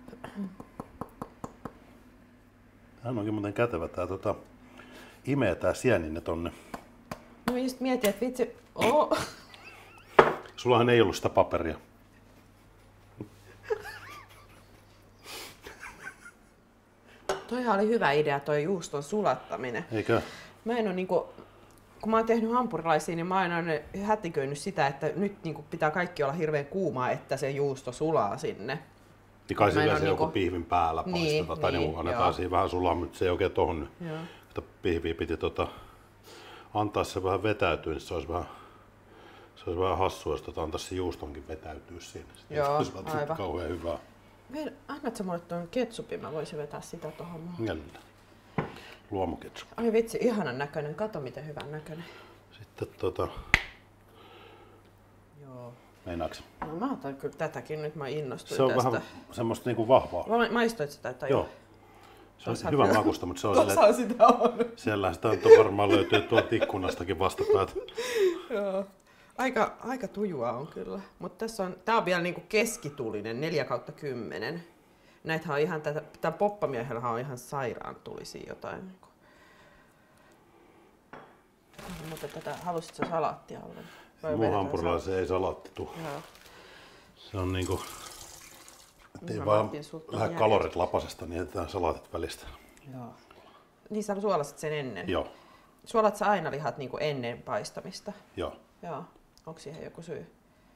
Hän onkin muuten kätevä tää imee tää sieninne tonne. No just mietin, että vitsi... Sullahan ei ollut sitä paperia. Toihan oli hyvä idea, toi juuston sulattaminen. Eikö? Mä en oo niinku... Kun mä oon tehnyt hampurilaisia, niin mä oon aina hätiköinyt sitä, että nyt niinku pitää kaikki olla hirveän kuumaa, että se juusto sulaa sinne. Niin kai se vielä joku pihvin päällä paisteta, tai niin annetaan siihen vähän sulaa, mutta se ei oikein tohon. Pihviä piti antaa se vähän vetäytyä, niin se olisi vähän hassua, jos antaisi se juustonkin vetäytyä siinä. Joo, se olisi aivan kauhean hyvää. Annat sä mulle tuon ketsupin, mä voisin vetää sitä tohon. Kyllä. Luomuketsup. Ai vitsi, ihanan näköinen. Kato miten hyvän näköinen. Sitten Joo. Meinaatko? No mä otan kyllä tätäkin nyt, mä innostuin se on tästä. Vähän semmoista niinku vahvaa. Maistoit sitä, että joo. Se on hyvän makusta, mutta se on silleen, sitä on. Siellähän sitä on varmaan löytyy tuolta ikkunasta vastapäätä. Joo. Aika tujua on kyllä. Mutta tää on vielä niinku keskitulinen, 4/10. Näitähän on ihan, tää poppamiehellä on ihan sairaan tulisia jotain. Mutta halusit sä salaattia olla? Mun hampurilaiseen ei salaatti tuu. Se on niinku, ettei vaan lähde kalorit lapasesta, niin jätetään salaatit välistä. Joo. Niin sä suolasit sen ennen? Joo. Suolat sä aina lihat niin kuin ennen paistamista? Joo. Joo. Onko siihen joku syy?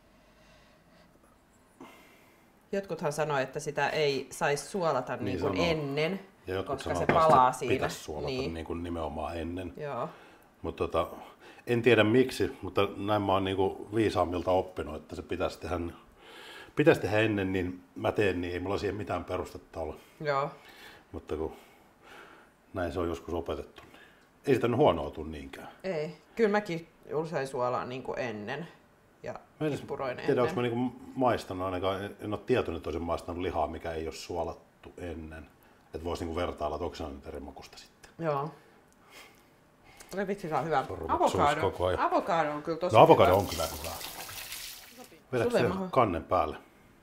Jotkuthan sanoo, että sitä ei saisi suolata niin kuin ennen, ja koska se palaa siinä. Pitäisi suolata niin kuin nimenomaan ennen. Joo. Mutta en tiedä miksi, mutta näin mä oon niin kuin viisaammilta oppinut, että se pitäisi tehdä ennen, niin mä teen, niin ei mulla siihen mitään perustetta ole. Joo. Mutta kun näin se on joskus opetettu, niin ei sitä nyt huonoa tule niinkään. Ei. Kyllä mäkin usein suolaan niin kuin ennen ja kippuroin ennen. Tiedä, onko mä niin maistanut, ainakaan en ole tietoinen, että olisin maistanut lihaa, mikä ei ole suolattu ennen. Että voisi niin vertailla, että onko se nyt eri makusta sitten. Joo. Oli vitsi, tää on hyvä. Avokado on kyllä tosi hyvä. Avokado on kyllä hyvä. Vedätkö se kannen päälle?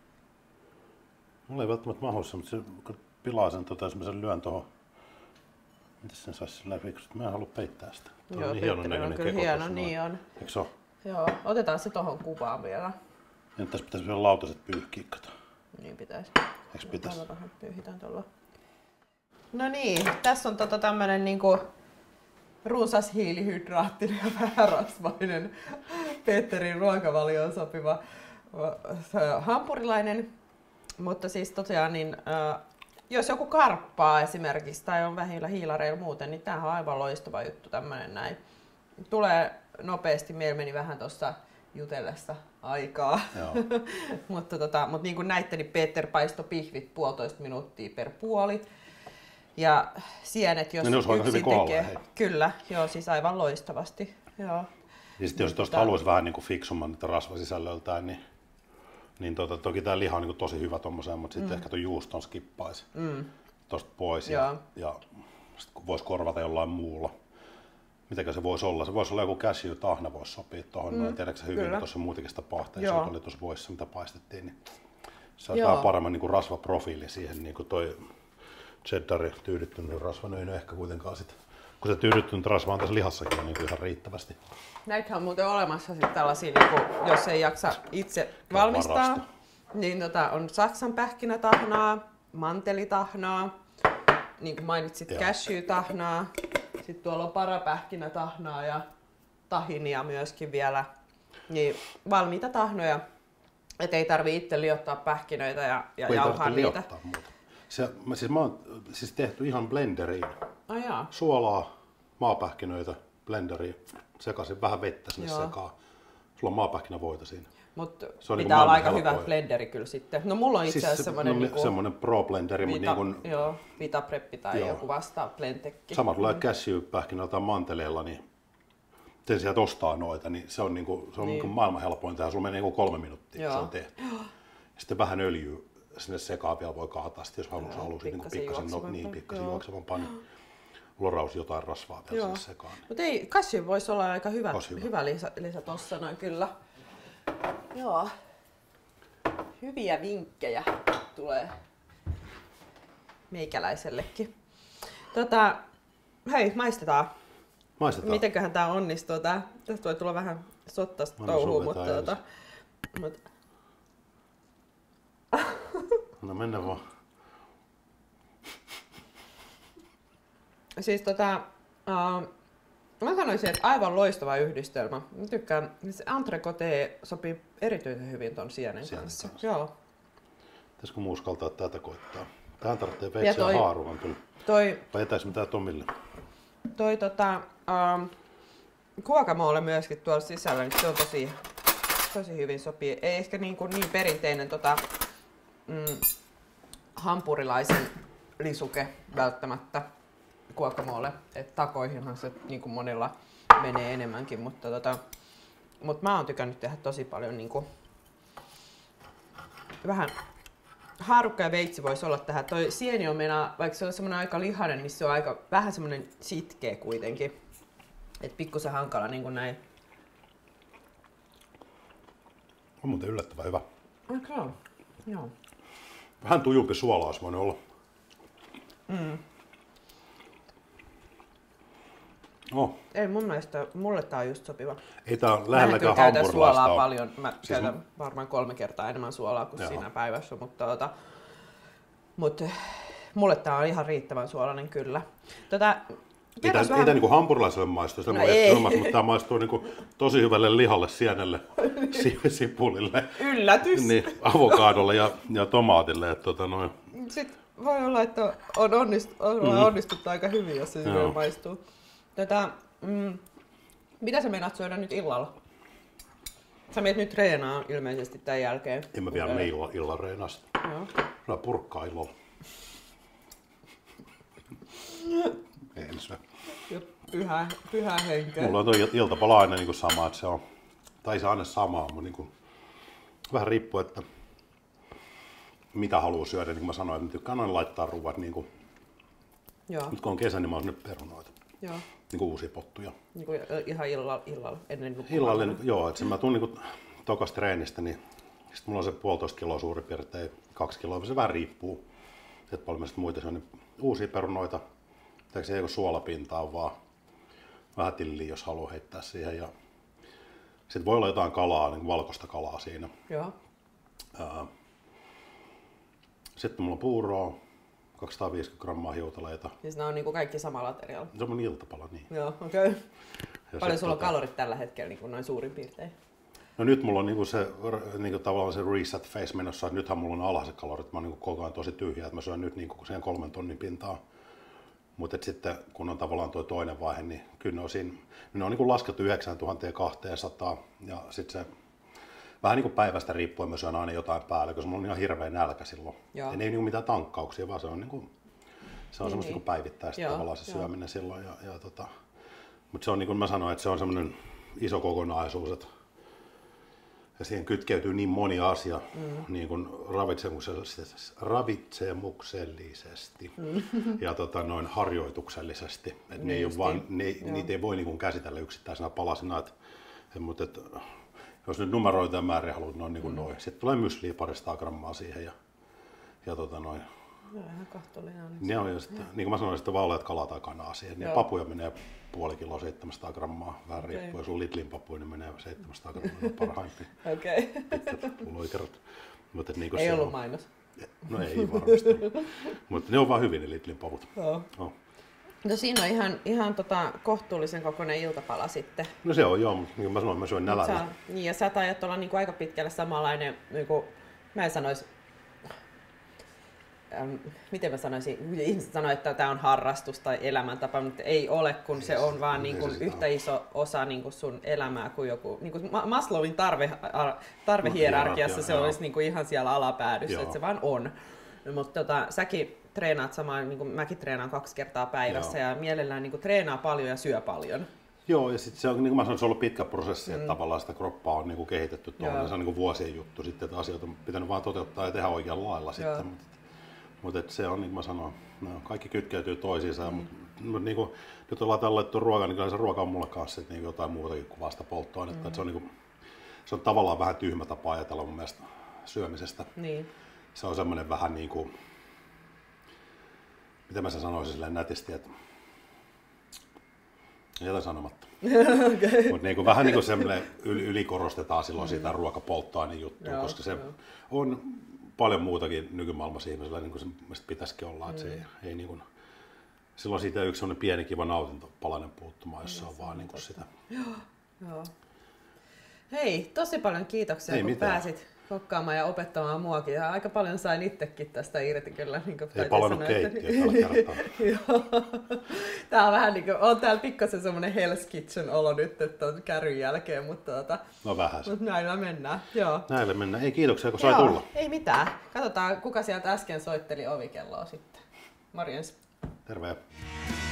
Mulla ei välttämättä mahdollista, mutta se pilaa sen, jos mä sen lyön tuohon. Mitäs sen saisi sillä fiksu? Mä en halua peittää sitä. Joo, on niin hienon näköinen keko. Hieno, niin on. Eikö se ole? Joo, otetaan se tohon kuvaan vielä. Ja tässä pitäisi vielä lautaset pyyhkiä, kato. Niin pitäisi. Eikö pitäisi? Tällä pyyhitään tuolla. No niin, tässä on tämmönen niinku runsas hiilihydraattinen ja vähärasvainen Peterin ruokavalioon sopiva hampurilainen. Mutta siis tosiaan, niin, jos joku karppaa esimerkiksi tai on vähillä hiilareilla muuten, niin tämähän on aivan loistava juttu tämmönen näin. Tulee nopeasti, meillä meni vähän tuossa jutellessa aikaa. mutta niin kuin näitte, niin Peter paistoi pihvit 1,5 minuuttia per puoli. Ja sienet, jos yksin tekee. Kyllä, joo, siis aivan loistavasti. Joo. Ja sitten jos tuosta haluaisi vähän niin kuin fiksumman rasvasisällöltään, niin toki tämä liha on niin tosi hyvä tommoseen, mutta sitten ehkä tuon juuston skippaisi tuosta pois ja voisi korvata jollain muulla. Mitäkö se voisi olla? Se voisi olla joku cashew-tahna, voisi sopia tuohon. Tiedätkö sä hyvin, tuossa muutenkin sitä pahteessa oli tuossa voissa, mitä paistettiin. Niin se olisi vähän paremmin niin rasvaprofiili siihen, niin kuin toi cheddari tyydyttynyt rasva, no ei ehkä kuitenkaan sit. Kun se tyydyttynyt rasva on tässä lihassakin on niin ihan riittävästi. Näitähän on muuten olemassa sit tällaisia, niin jos ei jaksa itse valmistaa, niin on Saksan pähkinätahnaa, mantelitahnaa, niin kuin mainitsit cashew-tahnaa, sitten tuolla on parapähkinätahnaa ja tahinia myöskin vielä, niin valmiita tahnoja, et ei tarvitse itse liottaa pähkinöitä ja jauhaa niitä. Mä oon tehty ihan blenderiin. Suolaa, maapähkinöitä, blenderiin, sekaisin vähän vettä sinne sekaan. Sulla on maapähkinävoita siinä. Mutta pitää olla aika hyvä blenderi kyllä sitten. No mulla on itse asiassa semmoinen pro-blenderi. Vitapreppi tai joku vastaa Blendtekki. Sama tulee cashew-pähkinöillä tai manteleilla, niin sen sieltä ostaa noita, niin se on, niin maailman helpoin tehdä. Sulla menee 3 minuuttia, se on tehty. Sitten vähän öljyä sinne sekaan vielä voi kaataa, jos haluaisi pikkasen juoksevampaa. Niin loraus jotain rasvaa vielä sinne sekaan. Mutta ei, cashew voisi olla aika hyvä lisä tossa noin kyllä. Joo. Hyviä vinkkejä tulee meikäläisellekin. Hei, maistetaan. Mitenköhän tää onnistuu? Tästä voi tulla vähän sottasta touhua, mutta no mennään vaan. Siis mä sanoisin, että aivan loistava yhdistelmä. Mä tykkään, se entrecôte sopii erityisen hyvin ton sienen kanssa. Joo. Pitäisikö mun uskaltaa tätä koittaa? Tähän tarvitsee veitsiä ja haaruhan kyllä. Vai etäis mitään Tomille? Guacamole myöskin tuolla sisällä, niin se on tosi hyvin sopii. Ei ehkä niin perinteinen hampurilaisen lisuke välttämättä. Guacamole, että takoihinhan se niin kuin monilla menee enemmänkin, mutta mä oon tykännyt tehdä tosi paljon vähän haarukka ja veitsi voisi olla tähän. Toi sieni on vaikka se on semmoinen aika lihainen, niin se on aika vähän semmoinen sitkeä kuitenkin. Et pikkusen hankala niin kuin näin. On muuten yllättävän hyvä. Okay. Joo. Vähän tujumpi suola olisi voinut olla. Ei mun mielestä, mulle tää on just sopiva. Ei tää on lähelläkään hampurilaista. Suolaa paljon. Mä käytän varmaan 3 kertaa enemmän suolaa kuin siinä päivässä, mutta mulle tää on ihan riittävän suolainen kyllä. Ei tämä niinku hampurilaiselle maistu, sitä mutta tämä maistuu niinku tosi hyvälle lihalle, sienelle, sipulille, niin, avokadolle ja tomaatille. Sitten voi olla, että on onnistuttu aika hyvin, jos se hyvin maistuu. Mitä sä meinaat syödä nyt illalla? Sä menet nyt treenaa ilmeisesti tämän jälkeen. En mä vielä mene illan reenasta. Sulla purkkaa illalla. En syö. Pyhä henkeä. Mulla on tuo iltapala aina niin sama, että se on, tai se aina samaa, mutta niin kuin, vähän riippuu, että mitä haluaa syödä. Niin kuin mä sanoin, että tykkään aina laittaa ruuat. Niin kuin, nyt kun on kesä, niin mä oon nyt perunoita. Joo. Niin kuin uusia pottuja. Niin kuin ihan illalla ennen nukkumaan. Illalla, joo. Että mä tuun niin tokasta treenistä, niin sit mulla on se 1,5 kiloa suurin piirtein, 2 kiloa, se vähän riippuu. Sitten paljon muita syön uusia perunoita. Se ei ole suolapintaa, vaan vähän tilliä, jos haluaa heittää siihen. Ja sitten voi olla jotain kalaa, niin valkoista kalaa siinä. Joo. Sitten mulla on puuroa, 250 grammaa hiutaleita. Siis nämä on niin kuin kaikki samalla aterialla? Se on mun iltapala, niin. Joo, okei. Okay. Paljon sulla on kalorit tällä hetkellä niin kuin noin suurin piirtein? No nyt mulla on niinku se, niinku tavallaan se reset phase menossa, että nythän mulla on alhaiset kalorit. Mä oon niinku koko ajan tosi tyhjä, että mä syön nyt niinku siihen 3 tonnin pintaan. Mutta sitten kun on tavallaan tuo toinen vaihe, niin kyllä ne on niin kuin laskettu 9200 ja sitten se vähän niin kuin päivästä riippuen mä syön aina jotain päälle, koska mulla on ihan hirveä nälkä silloin. Ja ne ei niin kuin mitään tankkauksia, vaan se on, semmoista niin kuin päivittäistä tavallaan se syöminen silloin. Mutta se on niin kuin mä sanoin, että se on semmoinen iso kokonaisuus, ja siihen kytkeytyy niin moni asia niin kuin ravitsemuksellisesti ja noin harjoituksellisesti. Että ne ei ole vaan, niitä ei voi niin kuin käsitellä yksittäisenä palasina. Mutta jos nyt numeroita ja määriä haluat noin, niin kuin noin. Sitten tulee mysliä 200 grammaa siihen. Ja noin. Joo, ihan kahtolinen. Ne on just, niin kuin mä sanoin, sitten vaaleat kalaa tai kanaa siihen. Niin papuja menee 0,5 kiloa 700 grammaa. Vähän riippuu, jos on Lidlin papuja, niin menee 700 grammaa parhaimpia. Okei. Pitkät loikerot. Niin ei ollut mainos. No ei varmasti. Mutta ne on vaan hyvin ne Lidlin paput. Joo. No siinä on ihan kohtuullisen kokoinen iltapala sitten. No se on joo, mutta niin kuin mä sanoin, mä syön nälällä. Niin ja sä tajat olla niin aika pitkälle samanlainen, niin kuin, mä en sanoisi, miten mä sanoisin, ihmiset sanoo, että tämä on harrastus tai elämäntapa, mutta ei ole, kun se on vaan niin kuin yhtä iso osa niin kuin sun elämää kuin joku, niin kuin Maslowin tarvehierarkiassa se olisi niin kuin ihan siellä alapäädyssä, että se vaan on. No, mutta säkin treenaat samaan, niin kuin mäkin treenaan 2 kertaa päivässä ja mielellään niin kuin treenaa paljon ja syö paljon. Joo, ja sitten se on, niin kuin mä sanoin, se on ollut pitkä prosessi, että tavallaan sitä kroppaa on niin kuin kehitetty tuolla, se on niin kuin vuosien juttu sitten, että asioita on pitänyt vaan toteuttaa ja tehdä oikealla lailla sitten. Mutta se on, niin kuin mä sanoin, kaikki kytkeytyy toisiinsa, mutta niin kuin, nyt ollaan tällä laittu ruokaa, niin kyllä se ruoka on mulle kanssa sitten, niin jotain muutakin kuin vasta polttoainetta. Se on, niin kuin, se on tavallaan vähän tyhmä tapa ajatella mun mielestä syömisestä. Niin. Se on semmoinen vähän niin kuin, miten mä sen sanoisin silleen nätisti, että jätän sanomatta. Okay. Mutta niin vähän niin kuin semmoinen ylikorostetaan silloin sitä ruokapolttoaineen juttua, koska se on paljon muutakin nykymaailmassa ihmisellä, niin kuin se pitäisikin olla. Että se ei niin kuin, silloin siitä yksi semmoinen pieni kiva nautintopalainen puuttumaan, jos se on vaan niin kuin sitä. Joo. Hei, tosi paljon kiitoksia, kun pääsit kokkaamaan ja opettamaan muakin. Ja aika paljon sain itsekin tästä irti kyllä. Niin ei palannut keittiö tällä kertaa. Tää on vähän niin kuin, on täällä pikkasen semmoinen Hell's Kitchen olo nyt, että on kärryn jälkeen, mutta no vähän. Mutta näillä mennään. Joo. Näillä mennään. Ei kiitoksia, kun sai tulla. Ei mitään. Katsotaan, kuka sieltä äsken soitteli ovikelloa sitten. Morjens. Terve.